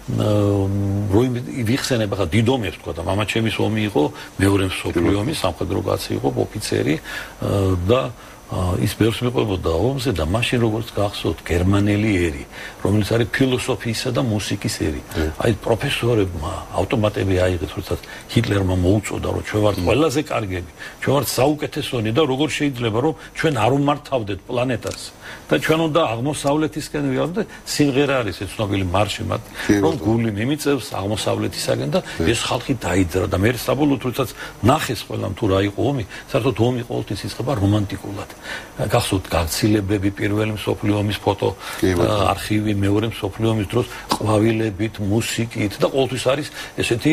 რომ ვიხსენებ ახლა დიდ ომებს თქვა და მამაჩემის ომი იყო, მეორე მსოფლიო ომი, სამხედრო კაცი იყო, ოფიცერი და ის ბევრს მიყვებოდა ომზე და მაშინ როგორც გახსოვთ გერმანელი ერი, რომელიც არის ფილოსოფიისა და მუსიკის ერი. აი პროფესორებმა ავტომატები აიღეს, როდესაც ჰიტლერმა მოუწოდა, რომ ჩვენ ვართ ყველაზე კარგები, ჩვენ ვართ საუკეთესონი და როგორ შეიძლება რომ ჩვენ არ უმართავდეთ პლანეტას და ჩვენ უნდა აღმოსავლეთისკენ ვიავდეთ და სიმღერა არის ეს ცნობილი მარში მათ, რომ გული მიმიწევს აღმოსავლეთისაკენ და ეს ხალხი დაიძრა და მე საბოლოოდ როდესაც ნახეს ყველამ თუ რა იყო ომი, საერთოდ ომი ყოველთვის იწყება რომანტიკულად. გახსოვთ გაცილებები პირველი მსოფლიო ომის ფოტო არქივი მეორე მსოფლიო ომის დროს ყვავილებით, მუსიკით და ყოველთვის არის ესეთი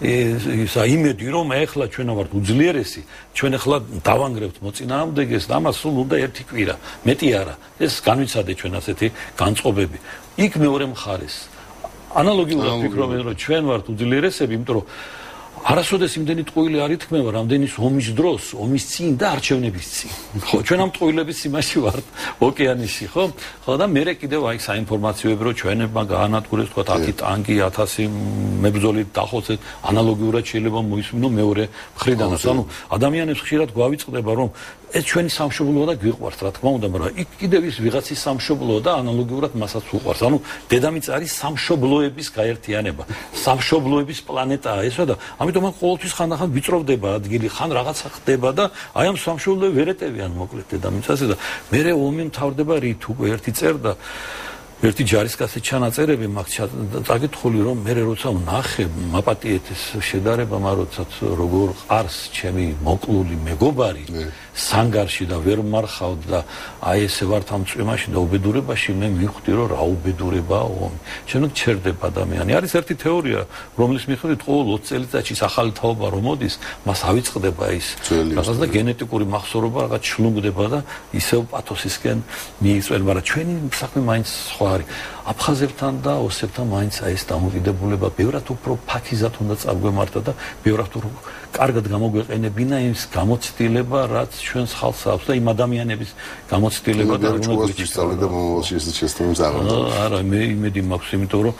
იმედი რომ ეხლა ჩვენ ვართ უძლიერესი, ჩვენ ეხლა დავანგრევთ მოწინააღმდეგეს და ამას სულ უნდა ერთი კვირა, მეტი არა. ეს განვიცადე ჩვენ ასეთი განწყობები. იქ მეორე მხარეს ანალოგიურად ვფიქრობ, რომ ჩვენ ვართ უძლიერესები, იმიტომ რომ არასოდეს იმდენი ტყუილი არ ითქმება, რამდენის ომის დროს, ომის წინ და არჩევნების წინ. ხო, ჩვენ ამ ტყუილების იმაში ვართ, ოკეანიში, ხო? ხო და მე კიდევ აი საინფორმაციოები, რომ ჩვენებმა გაანადგურეს, თქვა 10 ტანკი, 1000 მებრძოლი დახოცეს, ანალოგიურად შეიძლება მოისმინო მეორე მხრიდანაც. ანუ ადამიანებს ხშირად გვავიწყდება, რომ ეს ჩვენი სამშობლოა და გვიყვარს, რა თქმა უნდა, მაგრამ იქ კიდევ ის ვიღაცის სამშობლოა და ანალოგიურად მასაც უყვარს. ანუ დედამიწა არის სამშობლოების გაერთიანება, სამშობლოების პლანეტაა ესა და ამიტომ ამ ყოველთვის ხანდახან ვიწროვდება ადგილი, ხან რაღაცა ხდება და აი ამ სამშობლოები ვერ ეტევიან მოკლედ დედამიწაზე და მერე ომი მთავრდება რით უკვე ერთი წერდა ერთი ჯარისკაცის ჩანაწერები მაქვს წაკითხული რომ მე როცა ვნახე მაპატიეთის შედარება მაროცაც როგორ ყარს ჩემი მოკლული მეგობარი სანგარში და ვერ მარხავ და აი ესე ვართ ამ წვიმაში და უბედურებაში მე მივხვდი რომ რა უბედურებაა ომი. შენ ჩერდება ადამიანი. არის ერთი თეორია რომლის მიხედვით ყოველ 20 წელიწადში ახალი თაობა რომ მოდის მას ავიწყდება ის რაღაც და გენეტიკური მახსოვრობა რაღაც შლუნგდება და ისევ პათოსისკენ მიიწვენ, მაგრამ ჩვენი საქმე მაინც სხვა არის. აფხაზებთან და ოსებთან მაინც აი ეს დამოკიდებულება ბევრად უფრო ფაქიზად უნდა წაგვემართა და ბევრად უფრო კარგად გამოგვეყენებინა ის გამოცდილება რაც ჩვენს ხალხს აქვს და იმ ადამიანების გამოცდილება და უნდა გვიჩვენოს და მომავალში ეს შეცდომებს აღარ. არა, მე იმედი მაქვს, იმიტომ რომ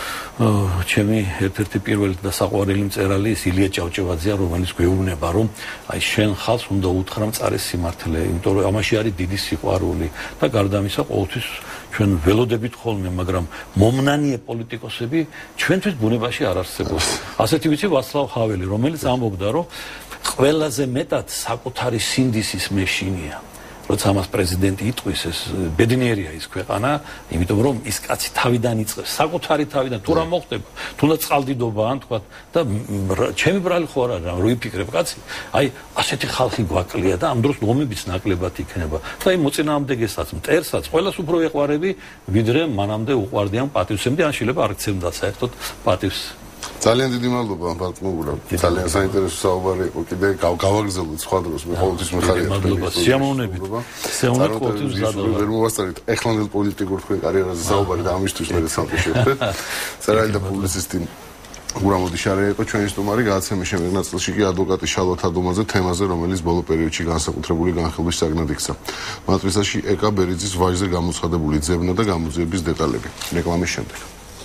ჩემი ერთ-ერთი პირველი და საყვარელი მწერალი ის ილია ჭავჭავაძეა, რომელიც გვეუბნება, რომ აი შენ ხალხს უნდა უთხრა მწარე სიმართლე, იმიტომ რომ ამაში არის დიდი სიყვარული და გარდა ამისა ყოველთვის ჩვენ ველოდებით ხოლმე, მაგრამ მომნანიე პოლიტიკოსები ჩვენთვის ბუნებაში არ არსებობს. ასეთი ვიცი ვაცლავ ჰაველი, რომელიც ამბობდა, რომ ყველაზე მეტად საკუთარი სინდისის მეშინია. როცა ამას პრეზიდენტი იტყვის, ეს ბედნიერია ის ქვეყანა, იმიტომ რომ ის კაცი თავიდან იწყებს, საკუთარი თავიდან თუ რა მოხდება, თუნდაც წყალდიდობა ან თქვა და ჩემი ბრალი ხო არ არის, რო იფიქრებ კაცი, აი ასეთი ხალხი გვაკლია და ამ დროს ლომებიც ნაკლებად იქნება. და აი მოწინააღმდეგესაც, მტერსაც, ყველას უფრო ეყვარები, ვიდრე მანამდე უყვარდიან პატივცემდი, ან შეიძლება არ გცემდა საერთოდ პატივს. ძალიან დიდი მადლობა ბატონო, ძალიან საინტერესო საუბარი იყო. კიდე გავაგრძელოთ სხვა დროს, მე ყოველთვის მიხარია. მადლობა, სიამოვნებით. სიამოვნებით ყოველთვის მზადობა. ვერ მოვასწრით ეხლანდელ პოლიტიკურ თქვენ კარიერაზე საუბარი და ამისთვის მე სამწუხაროდ შევხვდეთ. წერალი და პუბლიცისტი გურამოდი შარია იყო ჩვენი სტუმარი, გადაცემის შემდეგ ნაწილში კი ადვოკატი შალვა თადომაძე თემაზე, რომელიც ბოლო პერიოდში განსაკუთრებული განხილვის საგნად იქცა. მატრიცაში ეკა ბერიძის ვაჟზე გამოცხადებული ძებნა და გამოძიების დეტალები. რეკლამის შემდეგ.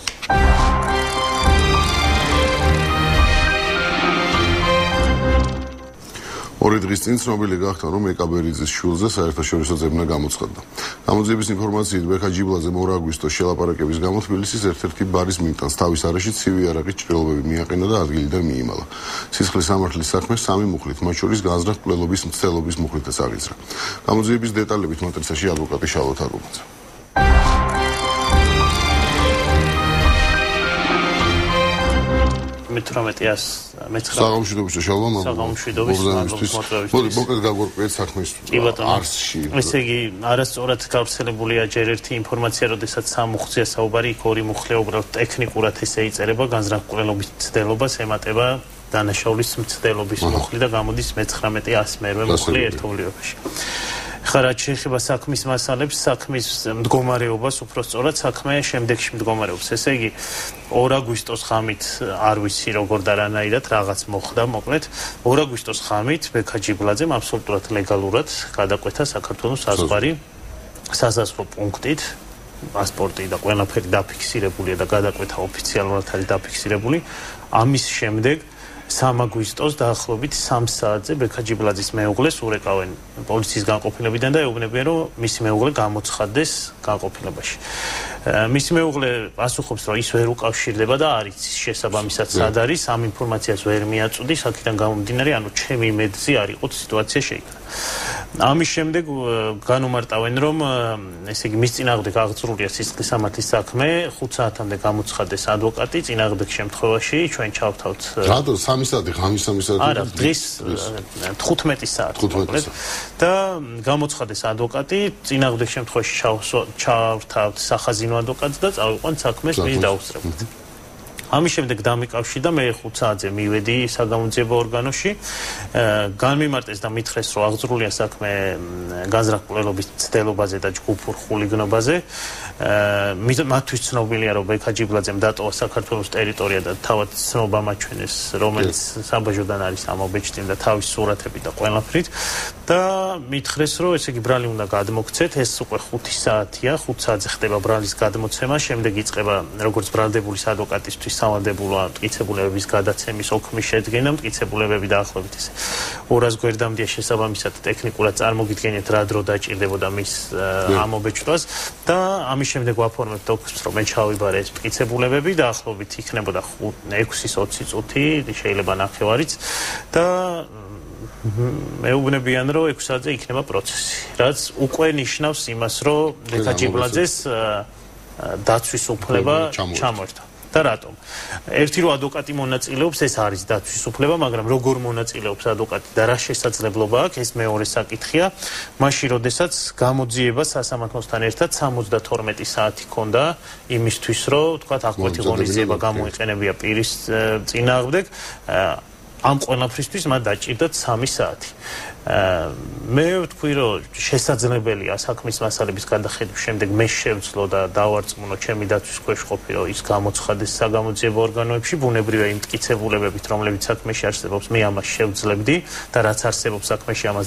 ორი დღის წინ ცნობილი გახდა, რომ ეკა ბერიძის შვილზე საერთაშორისო ძებნა გამოცხადდა. გამოძიების ინფორმაციით ბექა ჯიბლაძე 2 აგვისტოს შელაპარაკების გამო თბილისის ერთ-ერთი ბარის მიტანს თავის არეში ცივი არაყის ჭრილობები მიაყენა და ადგილიდან მიიმალა. სისხლის სამართლის საქმე 3 მუხლით, მათ შორის განზრახ მკვლელობის მცდელობის მუხლითაც აღიძრა. გამოძიების დეტალებით მატრიცაში ადვოკატი შალვა თადომაძე. საგამშვიდობის შალვა საგამშვიდობის მოდი მოკლედ გაგვარკვიეთ საქმის არსში. ესე იგი არასწორად გავრცელებულია ჯერ ერთი ინფორმაცია, როდესაც 3 მუხლზეა საუბარი, იქ 2 მუხლი უბრალოდ ტექნიკურად ესე იწერება, განზრახ მკვლელობის მცდელობას ემატება დანაშაულის მცდელობის მუხლი და გამოდის 19 100 მუხლი ერთობლიობაში. ხა რაც შეეხება საქმის მასალებს, საქმის მდგომარეობას, უფრო სწორად საქმე შემდეგში მდგომარეობს. ესე იგი 2 აგვისტოს ღამით არ ვიცი როგორ და რანაირად რაღაც მოხდა, მოკლედ 2 აგვისტოს ღამით ბექა ჯიბლაძემ აბსოლუტურად ლეგალურად გადაკვეთა საქართველოს საზღვარი საზაზღვრო პუნქტით, პასპორტი და ყველაფერი დაფიქსირებულია და გადაკვეთა ოფიციალურად არის დაფიქსირებული. ამის შემდეგ 3 აგვისტოს დაახლოებით 3 საათზე ბექა ჯიბლაძის მეუღლეს ურეკავენ პოლიციის განყოფილებიდან და ეუბნებიან, რომ მისი მეუღლე გამოცხადდეს განყოფილებაში. მისი მეუღლე პასუხობს, რომ ის ვერ უკავშირდება და არ იცის შესაბამისად სად არის, ამ ინფორმაციას ვერ მიაწვდის, აქედან გამომდინარე, ანუ ჩემი იმედზე არ იყო სიტუაცია შეიქმნა. ამის შემდეგ განუმარტავენ, რომ ესე იგი მის წინააღმდეგ აღძრულია სისხლის სამართლის საქმე, 5 საათამდე გამოცხადდეს ადვოკატი, წინააღმდეგ შემთხვევაში ჩვენ ჩავთავთ. რატო 3 საათი, ღამის 3 საათი? არა, დღის 15 საათი. და გამოცხადდეს ადვოკატი, წინააღმდეგ შემთხვევაში ჩავთავთ სახაზინო ადვოკატს და წავიყვანთ საქმეს მის დაუსწრებლად. ამის შემდეგ დამიკავშირდა მე 5 საათზე მივედი საგამოძიებო ორგანოში, განმიმარტეს და მითხრეს, რომ აღძრულია საქმე განზრახ მკვლელობის მცდელობაზე და ჯგუფურ ხულიგნობაზე. მათთვის ცნობილია, რომ ბექა ჯიბლაძემ დატოვა საქართველოს ტერიტორია და თავად ცნობა მაჩვენეს, რომელიც საბაჟოდან არის ამობეჭდილი და თავის სურათები და ყველაფრით. და მითხრეს, რომ ესე იგი ბრალი უნდა გადმოგცეთ, ეს უკვე 5 საათია, 5 საათზე ხდება ბრალის გადმოცემა, შემდეგ იწყება როგორც ბრალდებულის ადვოკატისთვის სავალდებულო მტკიცებულებების გადაცემის ოქმის შედგენა, მტკიცებულებები დაახლოებით ესე 200 გვერდამდეა შესაბამისად ტექნიკურად წარმოგიდგენიათ რა დრო დაჭირდებოდა მის ამობეჭდვას და ამის შემდეგ ვაფორმებთ დოკუმენტს, რომ მე ჩავიბარე ეს მტკიცებულებები, დაახლოებით იქნებოდა 6-20 წუთი, შეიძლება ნახევარიც და მეუბნებიან, რომ 6 საათზე იქნება პროცესი, რაც უკვე ნიშნავს იმას, რომ ბექა ჯიბლაძეს დაცვის უფლება ჩამოერთვა. და რატომ? ერთი რომ ადვოკატი მონაწილეობს, ეს არის დაცვის უფლება, მაგრამ როგორ მონაწილეობს ადვოკატი და რა შესაძლებლობა აქვს, ეს მეორე საკითხია. მაშინ, როდესაც გამოძიება სასამართლოსთან ერთად 72 საათი ქონდა იმისთვის, რომ თქვათ აღკვეთი ღონისძიება გამოიყენებია პირის წინააღმდეგ, ამ ყველაფრისთვის მათ დაჭირდა 3 საათი. მე ვთქვი, რომ შესაძლებელია საქმის მასალების გადახედვის შემდეგ მე შევძლო და დავარწმუნო ჩემი დაცვის ქვეშ ყოფი, რომ ის გამოცხადდეს საგამოძიებო ორგანოებში, ბუნებრივია იმ მტკიცებულებებით, რომლებიც საქმეში არსებობს, მე ამას შევძლებდი და რაც არსებობს საქმეში ამას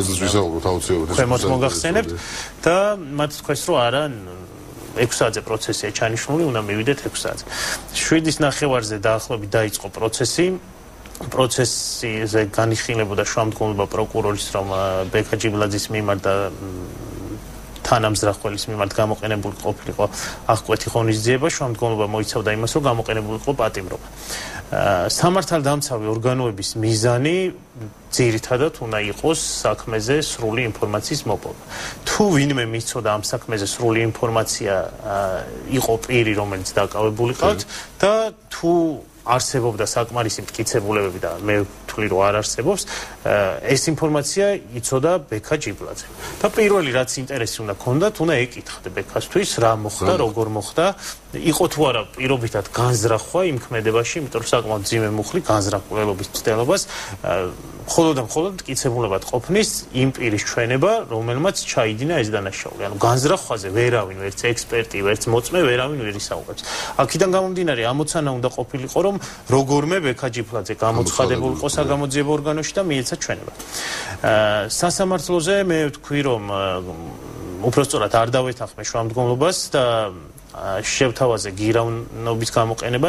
ქვემოთ მოგახსენებთ და მათ თქვეს, რომ არა 6 საათზე პროცესია ჩანიშნული, უნდა მივიდეთ 6 საათზე. 7:30-ზე დაახლოებით დაიწყო პროცესი. პროცესზე განიხილებოდა შუამდგომლობა პროკურორის, რომ ბექა ჯიბლაძის მიმართ და თანამზრახველის მიმართ გამოყენებული ყოფილიყო აღკვეთი ღონისძიება, შემდგომლობა მოიცავდა იმას, რომ გამოყენებულიყო პატიმრობა. სამართალდამცავი ორგანოების მიზანი ძირითადად უნდა იყოს საქმეზე სრული ინფორმაციის მოპოვა. თუ ვინმე მიცოდა ამ საქმეზე სრული ინფორმაცია იყო პირი, რომელიც დაკავებული ყავთ და თუ არსებობდა საკმარისი მტკიცებულებები და მე ვთვლი რომ არ არსებობს, ეს ინფორმაცია იცოდა ბექა ჯიბლაძე. და პირველი რაც ინტერესი უნდა ქონდათ, უნდა ეკითხა ბექასთვის რა მოხდა, როგორ მოხდა, იყო თუ არა პირობითად განზრახვა იმ ქმედებაში, იმიტომ რომ საკმაოდ ძიმე მუხლი განზრახულობის ცდელობას მხოლოდ მტკიცებულებად ყოფნის იმ პირის ჩვენება, რომელმაც ჩაიდინა ეს დანაშაული. ანუ განზრახვაზე ვერავინ, ვერც ექსპერტი, ვერც მოწმე ვერავინ ვერ ისაუბრებს. აქედან გამომდინარე ამოცანა უნდა ყოფილიყო, რომ როგორმე ბექა ჯიფლაძე გამოცხადებულიყო საგამოძიებო ორგანოში და მიეცა ჩვენება. სასამართლოზე მე ვთქვი, რომ უпростоრად არ დავეთანხმე შუამდგომლობას და შევთავაზე გირაუნის გამოყენება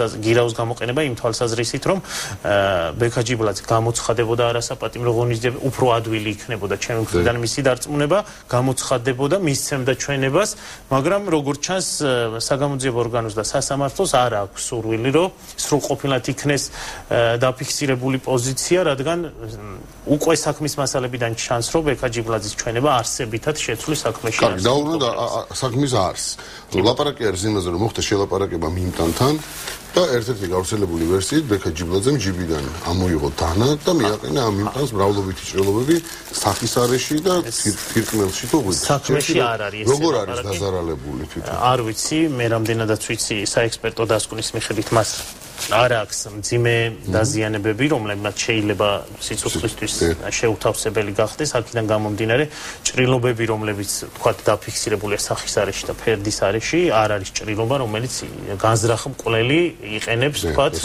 იმ თვალსაზრისით, რომ ბექა ჯიბლაძე გამოცხადებოდა არასაპატიმრო ღონისძიებაზე, უფრო ადვილი იქნებოდა ჩემი მხრიდან მისი დარწმუნება, გამოცხადებოდა, მისცემდა ჩვენებას, მაგრამ როგორც ჩანს, საგამოძიებო ორგანოს და სასამართლოს არ აქვს სურვილი, რომ სრულყოფილად იქნეს დაფიქსირებული პოზიცია, რადგან უკვე საქმის მასალებიდან ჩანს, რომ ბექა ჯიბლაძის ჩვენება არსებითად შეცვლის საქმეში. კარგი, დაუბრუნდა საქმის არსს. ლაპარაკი არის იმაზე, რომ მოხდა შელაპარაკება მიმტანთან და ერთ-ერთი გავრცელებული ვერსიით ბექა ჯიბლაძემ ჯიბიდან ამოიღო დანა და მიაყენა ამ მიმტანს მრავლობითი ჭრილობები სახის არეში და თირკმელში თუ ღვიძლში. საქმეში არ არის ეს როგორ არის დაზარალებული თვითონ? არ ვიცი, მე რამდენადაც ვიცი საექსპერტო დასკვნის მიხედვით მას არ აქვს მძიმე დაზიანებები, რომლებმაც შეიძლება სიცოცხლისთვის შეუთავსებელი გახდეს, აქედან გამომდინარე ჭრილობები, რომლებიც თქვათ დაფიქსირებულია სახის არეში და ფერდის არეში, არ არის ჭრილობა, რომელიც განზრახ-მკვლელი იყენებს, თქვათ,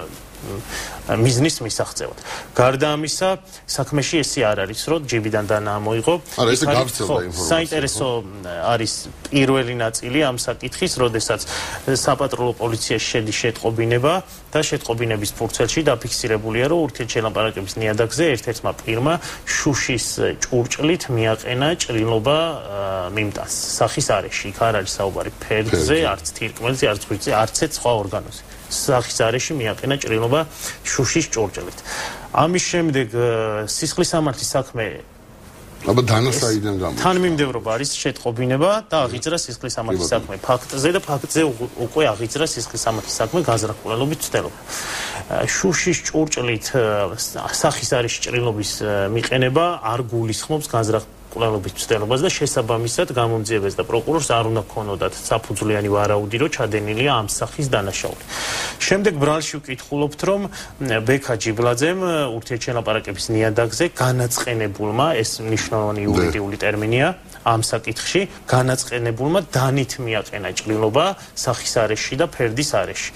მიზნის მისაღწევად. გარდა ამისა, საქმეში ესე არ არის, რომ ჯიბიდან დანა ამოიღო. არა, ესე გავრცელდა ინფორმაცია. საინტერესო არის პირველი ნაწილი ამ საკითხის, როდესაც საპატრულო პოლიციაში შედის შეტყობინება და შეტყობინების ფურცელში დაფიქსირებულია, რომ ურთიერთშელაპარაკების ნიადაგზე ერთ-ერთმა პირმა შუშის ჭურჭლით მიაყენა ჭრილობა მიმტანს სახის არეში. იქ არ არის საუბარი ფერდზე, არც თირკმელზე, არც ღვიძლზე, არცეთ სხვა ორგანოზე. სახის არეში მიაყენა ჭრილობა შუშის ჭურჭლით. ამის შემდეგ სისხლის სამართლის საქმე აბა დანასაიდან გამოდის. თანმიმდევრობა არის შეტყობინება და აღიძრა სისხლის სამართლის საქმე ფაქტზე და ფაქტზე უკვე აღიძრა სისხლის სამართლის საქმე განზრახულობით ცდელობა. შუშის ჭურჭლით სახის არეში ჭრილობის მიყენება არ გულისხმობს განზრახულობით ცდელობას და შესაბამისად გამომძიებელს და პროკურორს არ უნდა ქონოდათ საფუძვლიანი ვარაუდი, რომ ჩადენილია ამ სახის დანაშაული. შემდეგ ბრალში ვკითხულობთ, რომ ბექა ჯიბლაძემ ურთიერთშელაპარაკების ნიადაგზე განაწყენებულმა, ეს მნიშვნელოვანი იურიდიული ტერმინია ამ საკითხში, განაწყენებულმა დანით მიაყენა ჭრილობა სახის არეში და ფერდის არეში.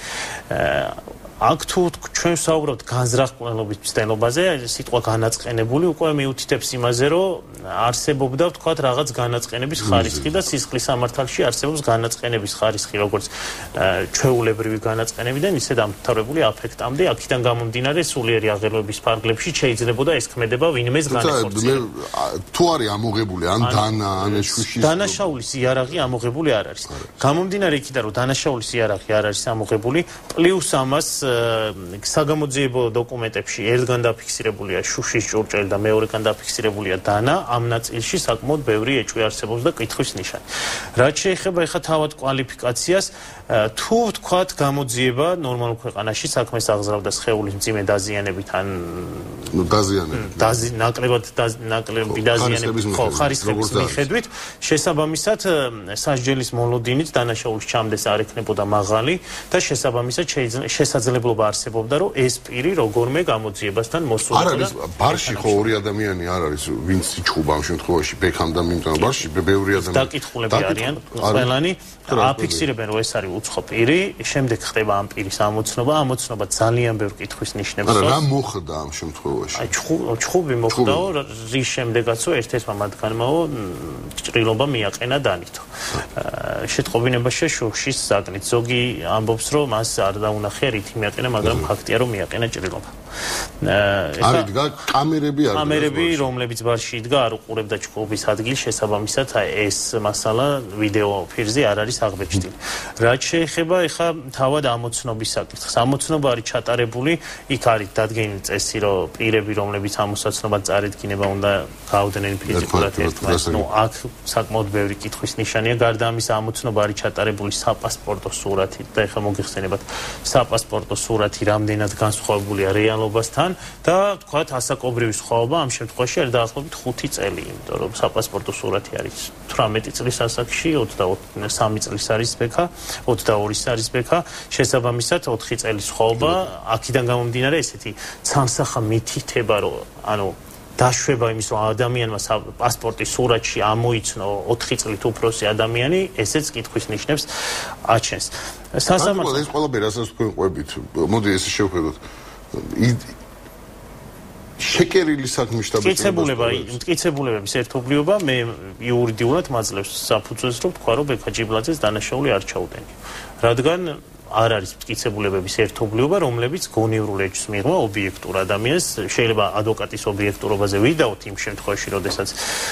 აქ თუ ჩვენ ვსაუბრობთ განზრახულობით ცდელობაზე, სიტყვა განაწყენებული უკვე მიუთითებს იმაზე, რომ არსებობდა ვთქვათ რაღაც განაწყენების ხარისხი და სისხლის სამართალში არსებობს განაწყენების ხარისხი, როგორც ჩვეულებრივი განაწყენებიდან, ისე დამთავრებული აფექტამდე, აქედან გამომდინარე სულიერი აღელვების ფარგლებში შეიძლებოდა ეს ქმედება ვინმეს განეხორციელებდა. თუ არის ამოღებული ან დანა, ან შუშის დანაშაულის იარაღი ამოღებული არ არის. გამომდინარე იქიდან, რომ დანაშაულის იარაღი არ არის ამოღებული, პლუს ამას საგამოძიებო დოკუმენტებში ერთგან დაფიქსირებულია შუშის ჭურჭელი და მეორეგან დაფიქსირებულია დანა, ამ ნაწილში საკმაოდ ბევრი ეჭვი არსებობს და კითხვის ნიშანი. რაც შეეხება ეხლა თავად კვალიფიკაციას, თუ ვთქვათ გამოძიება ნორმალურ ქვეყანაში საქმეს აღზრავდა სხეულის მძიმე დაზიანებით ან ნაკლებად დაზიანებით ხარისხების მიხედვით, შესაბამისად სასჯელის მოლოდინით დანაშაულის ჩამდეს არ ექნებოდა მაღალი და შესაბამისად შესაძლებლობა არსებობდა, რომ ეს პირი როგორმე გამოძიებასთან მოსულიყო. არ არის ბარში ხო ორი ადამიანი არ არის, ვინც იჩხუბა ამ შემთხვევაში ბექამ და მიმტან ბარში ბევრი ადამიანი დაკითხულები არიან ყველანი აფიქსირებენ, რომ ეს არის უცხო პირი, შემდეგ ხდება ამ პირის ამოცნობა, ამოცნობა ძალიან ბევრ კითხვის ნიშნებს. არა, რა მოხდა ამ შემთხვევაში? აი ჩხუბი მოხდაო, რის შემდეგაცო ერთ-ერთმა მათგანმაო ჭრილობა მიაყენა დანითო. შეტყობინებაში შუშის საკნით ზოგი ამბობს, რომ მას არ დაუნახია რითი მიაყენა, მაგრამ ფაქტია, რომ მიაყენა ჭრილობა. არის დგა კამერები არ კამერები, რომლებიც ბარში იდგა, არ უყურებდა ჩხუბის ადგილს, შესაბამისად ეს მასალა ვიდეო ფირზე არ არის აღბეჭდილი. რაც შეეხება ეხა თავად ამოცნობის საკითხს. ამოცნობა არის ჩატარებული, იქ არის დადგენილი წესი, რომ პირები, რომლებიც ამოსაცნობად წარედგინება, უნდა გავდნენ ფიზიკურად ერთმანეთს. აქ საკმაოდ ბევრი კითხვის ნიშანია. გარდა ამისა, ამოცნობა არის ჩატარებული საპასპორტო სურათით და ეხა მოგიხსენებათ, საპასპორტო სურათი რამდენად განსხვავებულია რეალობასთან და თქვათ ასაკობრივი სხვაობა ამ შემთხვევაში არის დაახლოებით 5 წელი, იმიტომ რომ საპასპორტო სურათი არის 18 წლის ასაკში, 23 წლის არის ბექა, 22-ის არის ბექა, შესაბამისად 4 წელი სხვაობა. აქედან გამომდინარე ესეთი ცალსახა მითითება, რომ ანუ დაშვება იმის, რომ ადამიანმა პასპორტის სურათში ამოიცნო 4 წლით უფროსი ადამიანი, ესეც კითხვის ნიშნებს აჩენს. სასამართლო ეს ყველაფერი რასაც თქვენ ყვებით, მოდი ესე შევხედოთ. შეკერილი საქმის მტკიცებულებების ერთობლიობა მე იურიდიულად მაძლევს საფუძველს, რომ თქვა, რომ ბექა ჯიბლაძეს დანაშაული არ ჩაუდენია. რადგან არ არის მტკიცებულებების ერთობლიობა, რომლებიც გონივრულ ეჭვს მიიღო ობიექტურ ადამიანს. შეიძლება ადვოკატის ობიექტურობაზე ვიდაოთ იმ შემთხვევაში, როდესაც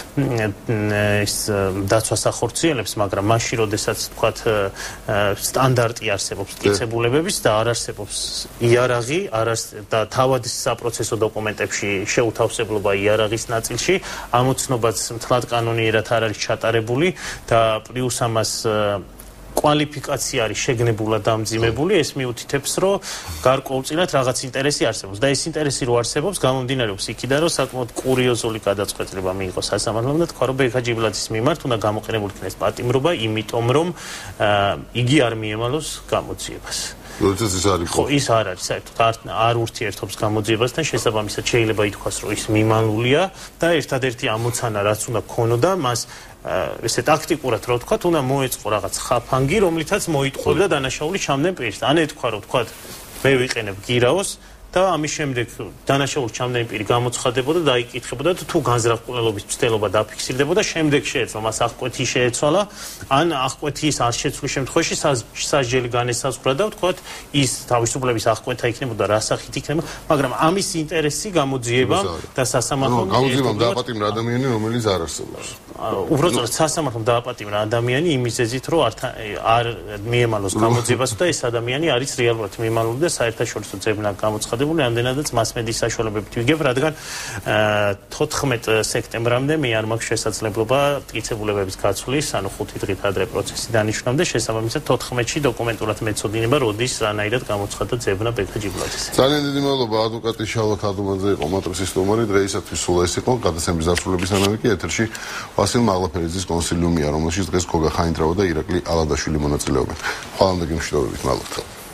ეს დაცვას ახორციელებს, მაგრამ მაშინ, როდესაც თქვათ სტანდარტი არსებობს მტკიცებულებების და არ არსებობს იარაღი, და თავად საპროცესო დოკუმენტებში შეუთავსებლობა იარაღის ნაწილში, ამოცნობაც მთლად კანონიერად არ არის ჩატარებული და პლუს ამას კვალიფიკაცია არის შეგნებულად დამძიმებული, ეს მიუთითებს, რომ გარკვეულწილად რაღაც ინტერესი არსებობს და ეს ინტერესი რო არსებობს, გამომდინარეობს იქიდან, რომ საკმაოდ კურიოზული გადაწყვეტილება მიიღო სასამართლომ და თქვა, რომ ბექა ჯიბლაძის მიმართ უნდა გამოყენებული იქნეს პატიმრობა, იმიტომ რომ იგი არ მიემალოს გამოძიებას. ხო, ის არ არის საერთოდ არ ურთიერთობს გამოძიებასთან, შესაბამისად შეიძლება ითქვას, რომ ის მიმალულია და ერთადერთი ამოცანა, რაც უნდა ქონოდა, მას ესე ტაქტიკურად რო ვთქვათ, უნდა მოეწყო რაღაც ხაფანგი, რომლითაც მოიტყუებდა დანაშაულის ჩამდენ პირს. ან ეთქვა, რომ ვთქვათ, მე ვიყენებ გირაოს და ამის შემდეგ დანაშაულის ჩამდენი პირი გამოცხადებოდა და დაიკითხებოდა და თუ განზრახულობის მცდელობა დაფიქსირდებოდა, შემდეგ შეეცვალა მას აღკვეთი შეეცვალა, ან აღკვეთის არ შეცვლის შემთხვევაში სასჯელი განესაზღვრა და ვთქვათ, ის თავისუფლების აღკვეთა იქნებოდა რასახით იქნებოდა, მაგრამ ამის ინტერესი გამოძიებამ და სასამართლომ გამოძიებამ დააპატიმრა ადამიანი, რომელიც არ არსებობს. უბრალოდ სასამართლომ დააპატიმრა ადამიანი იმ მიზეზით, რომ არ მიემალოს გამოძიებას და ეს ადამიანი არის რეალურად მიმალული და საერთაშორისო ძებნა გამოცხადებული, ამდენადაც მასმედიის საშუალებებით ვიგებ, რადგან 14 სექტემბრამდე მე არ მაქვს შესაძლებლობა მტკიცებულებების გაცვლის, ანუ 5 დღით ადრე პროცესი დანიშნამდე, შესაბამისად 14-ში დოკუმენტურად მეცოდინება, როდის რანაირად გამოცხადდა ძებნა ბექა ჯიბლაძეს. ძალიან დიდი მადლობა ადვოკატი შალვა თადუმაძე იყო მატრისის სტუმარი, დღეისათვის სულ ეს იყო გადაცემის დასრულებისთანავე კი ეთერში ვასილ მაღლაფერიძის კონსილიუმია, რომელშიც დღეს გოგა ხაინდრავა და ირაკლი ალადაშვილი მონაწილეობენ. ხვალამდე გიმშვიდობებით, მადლობთ.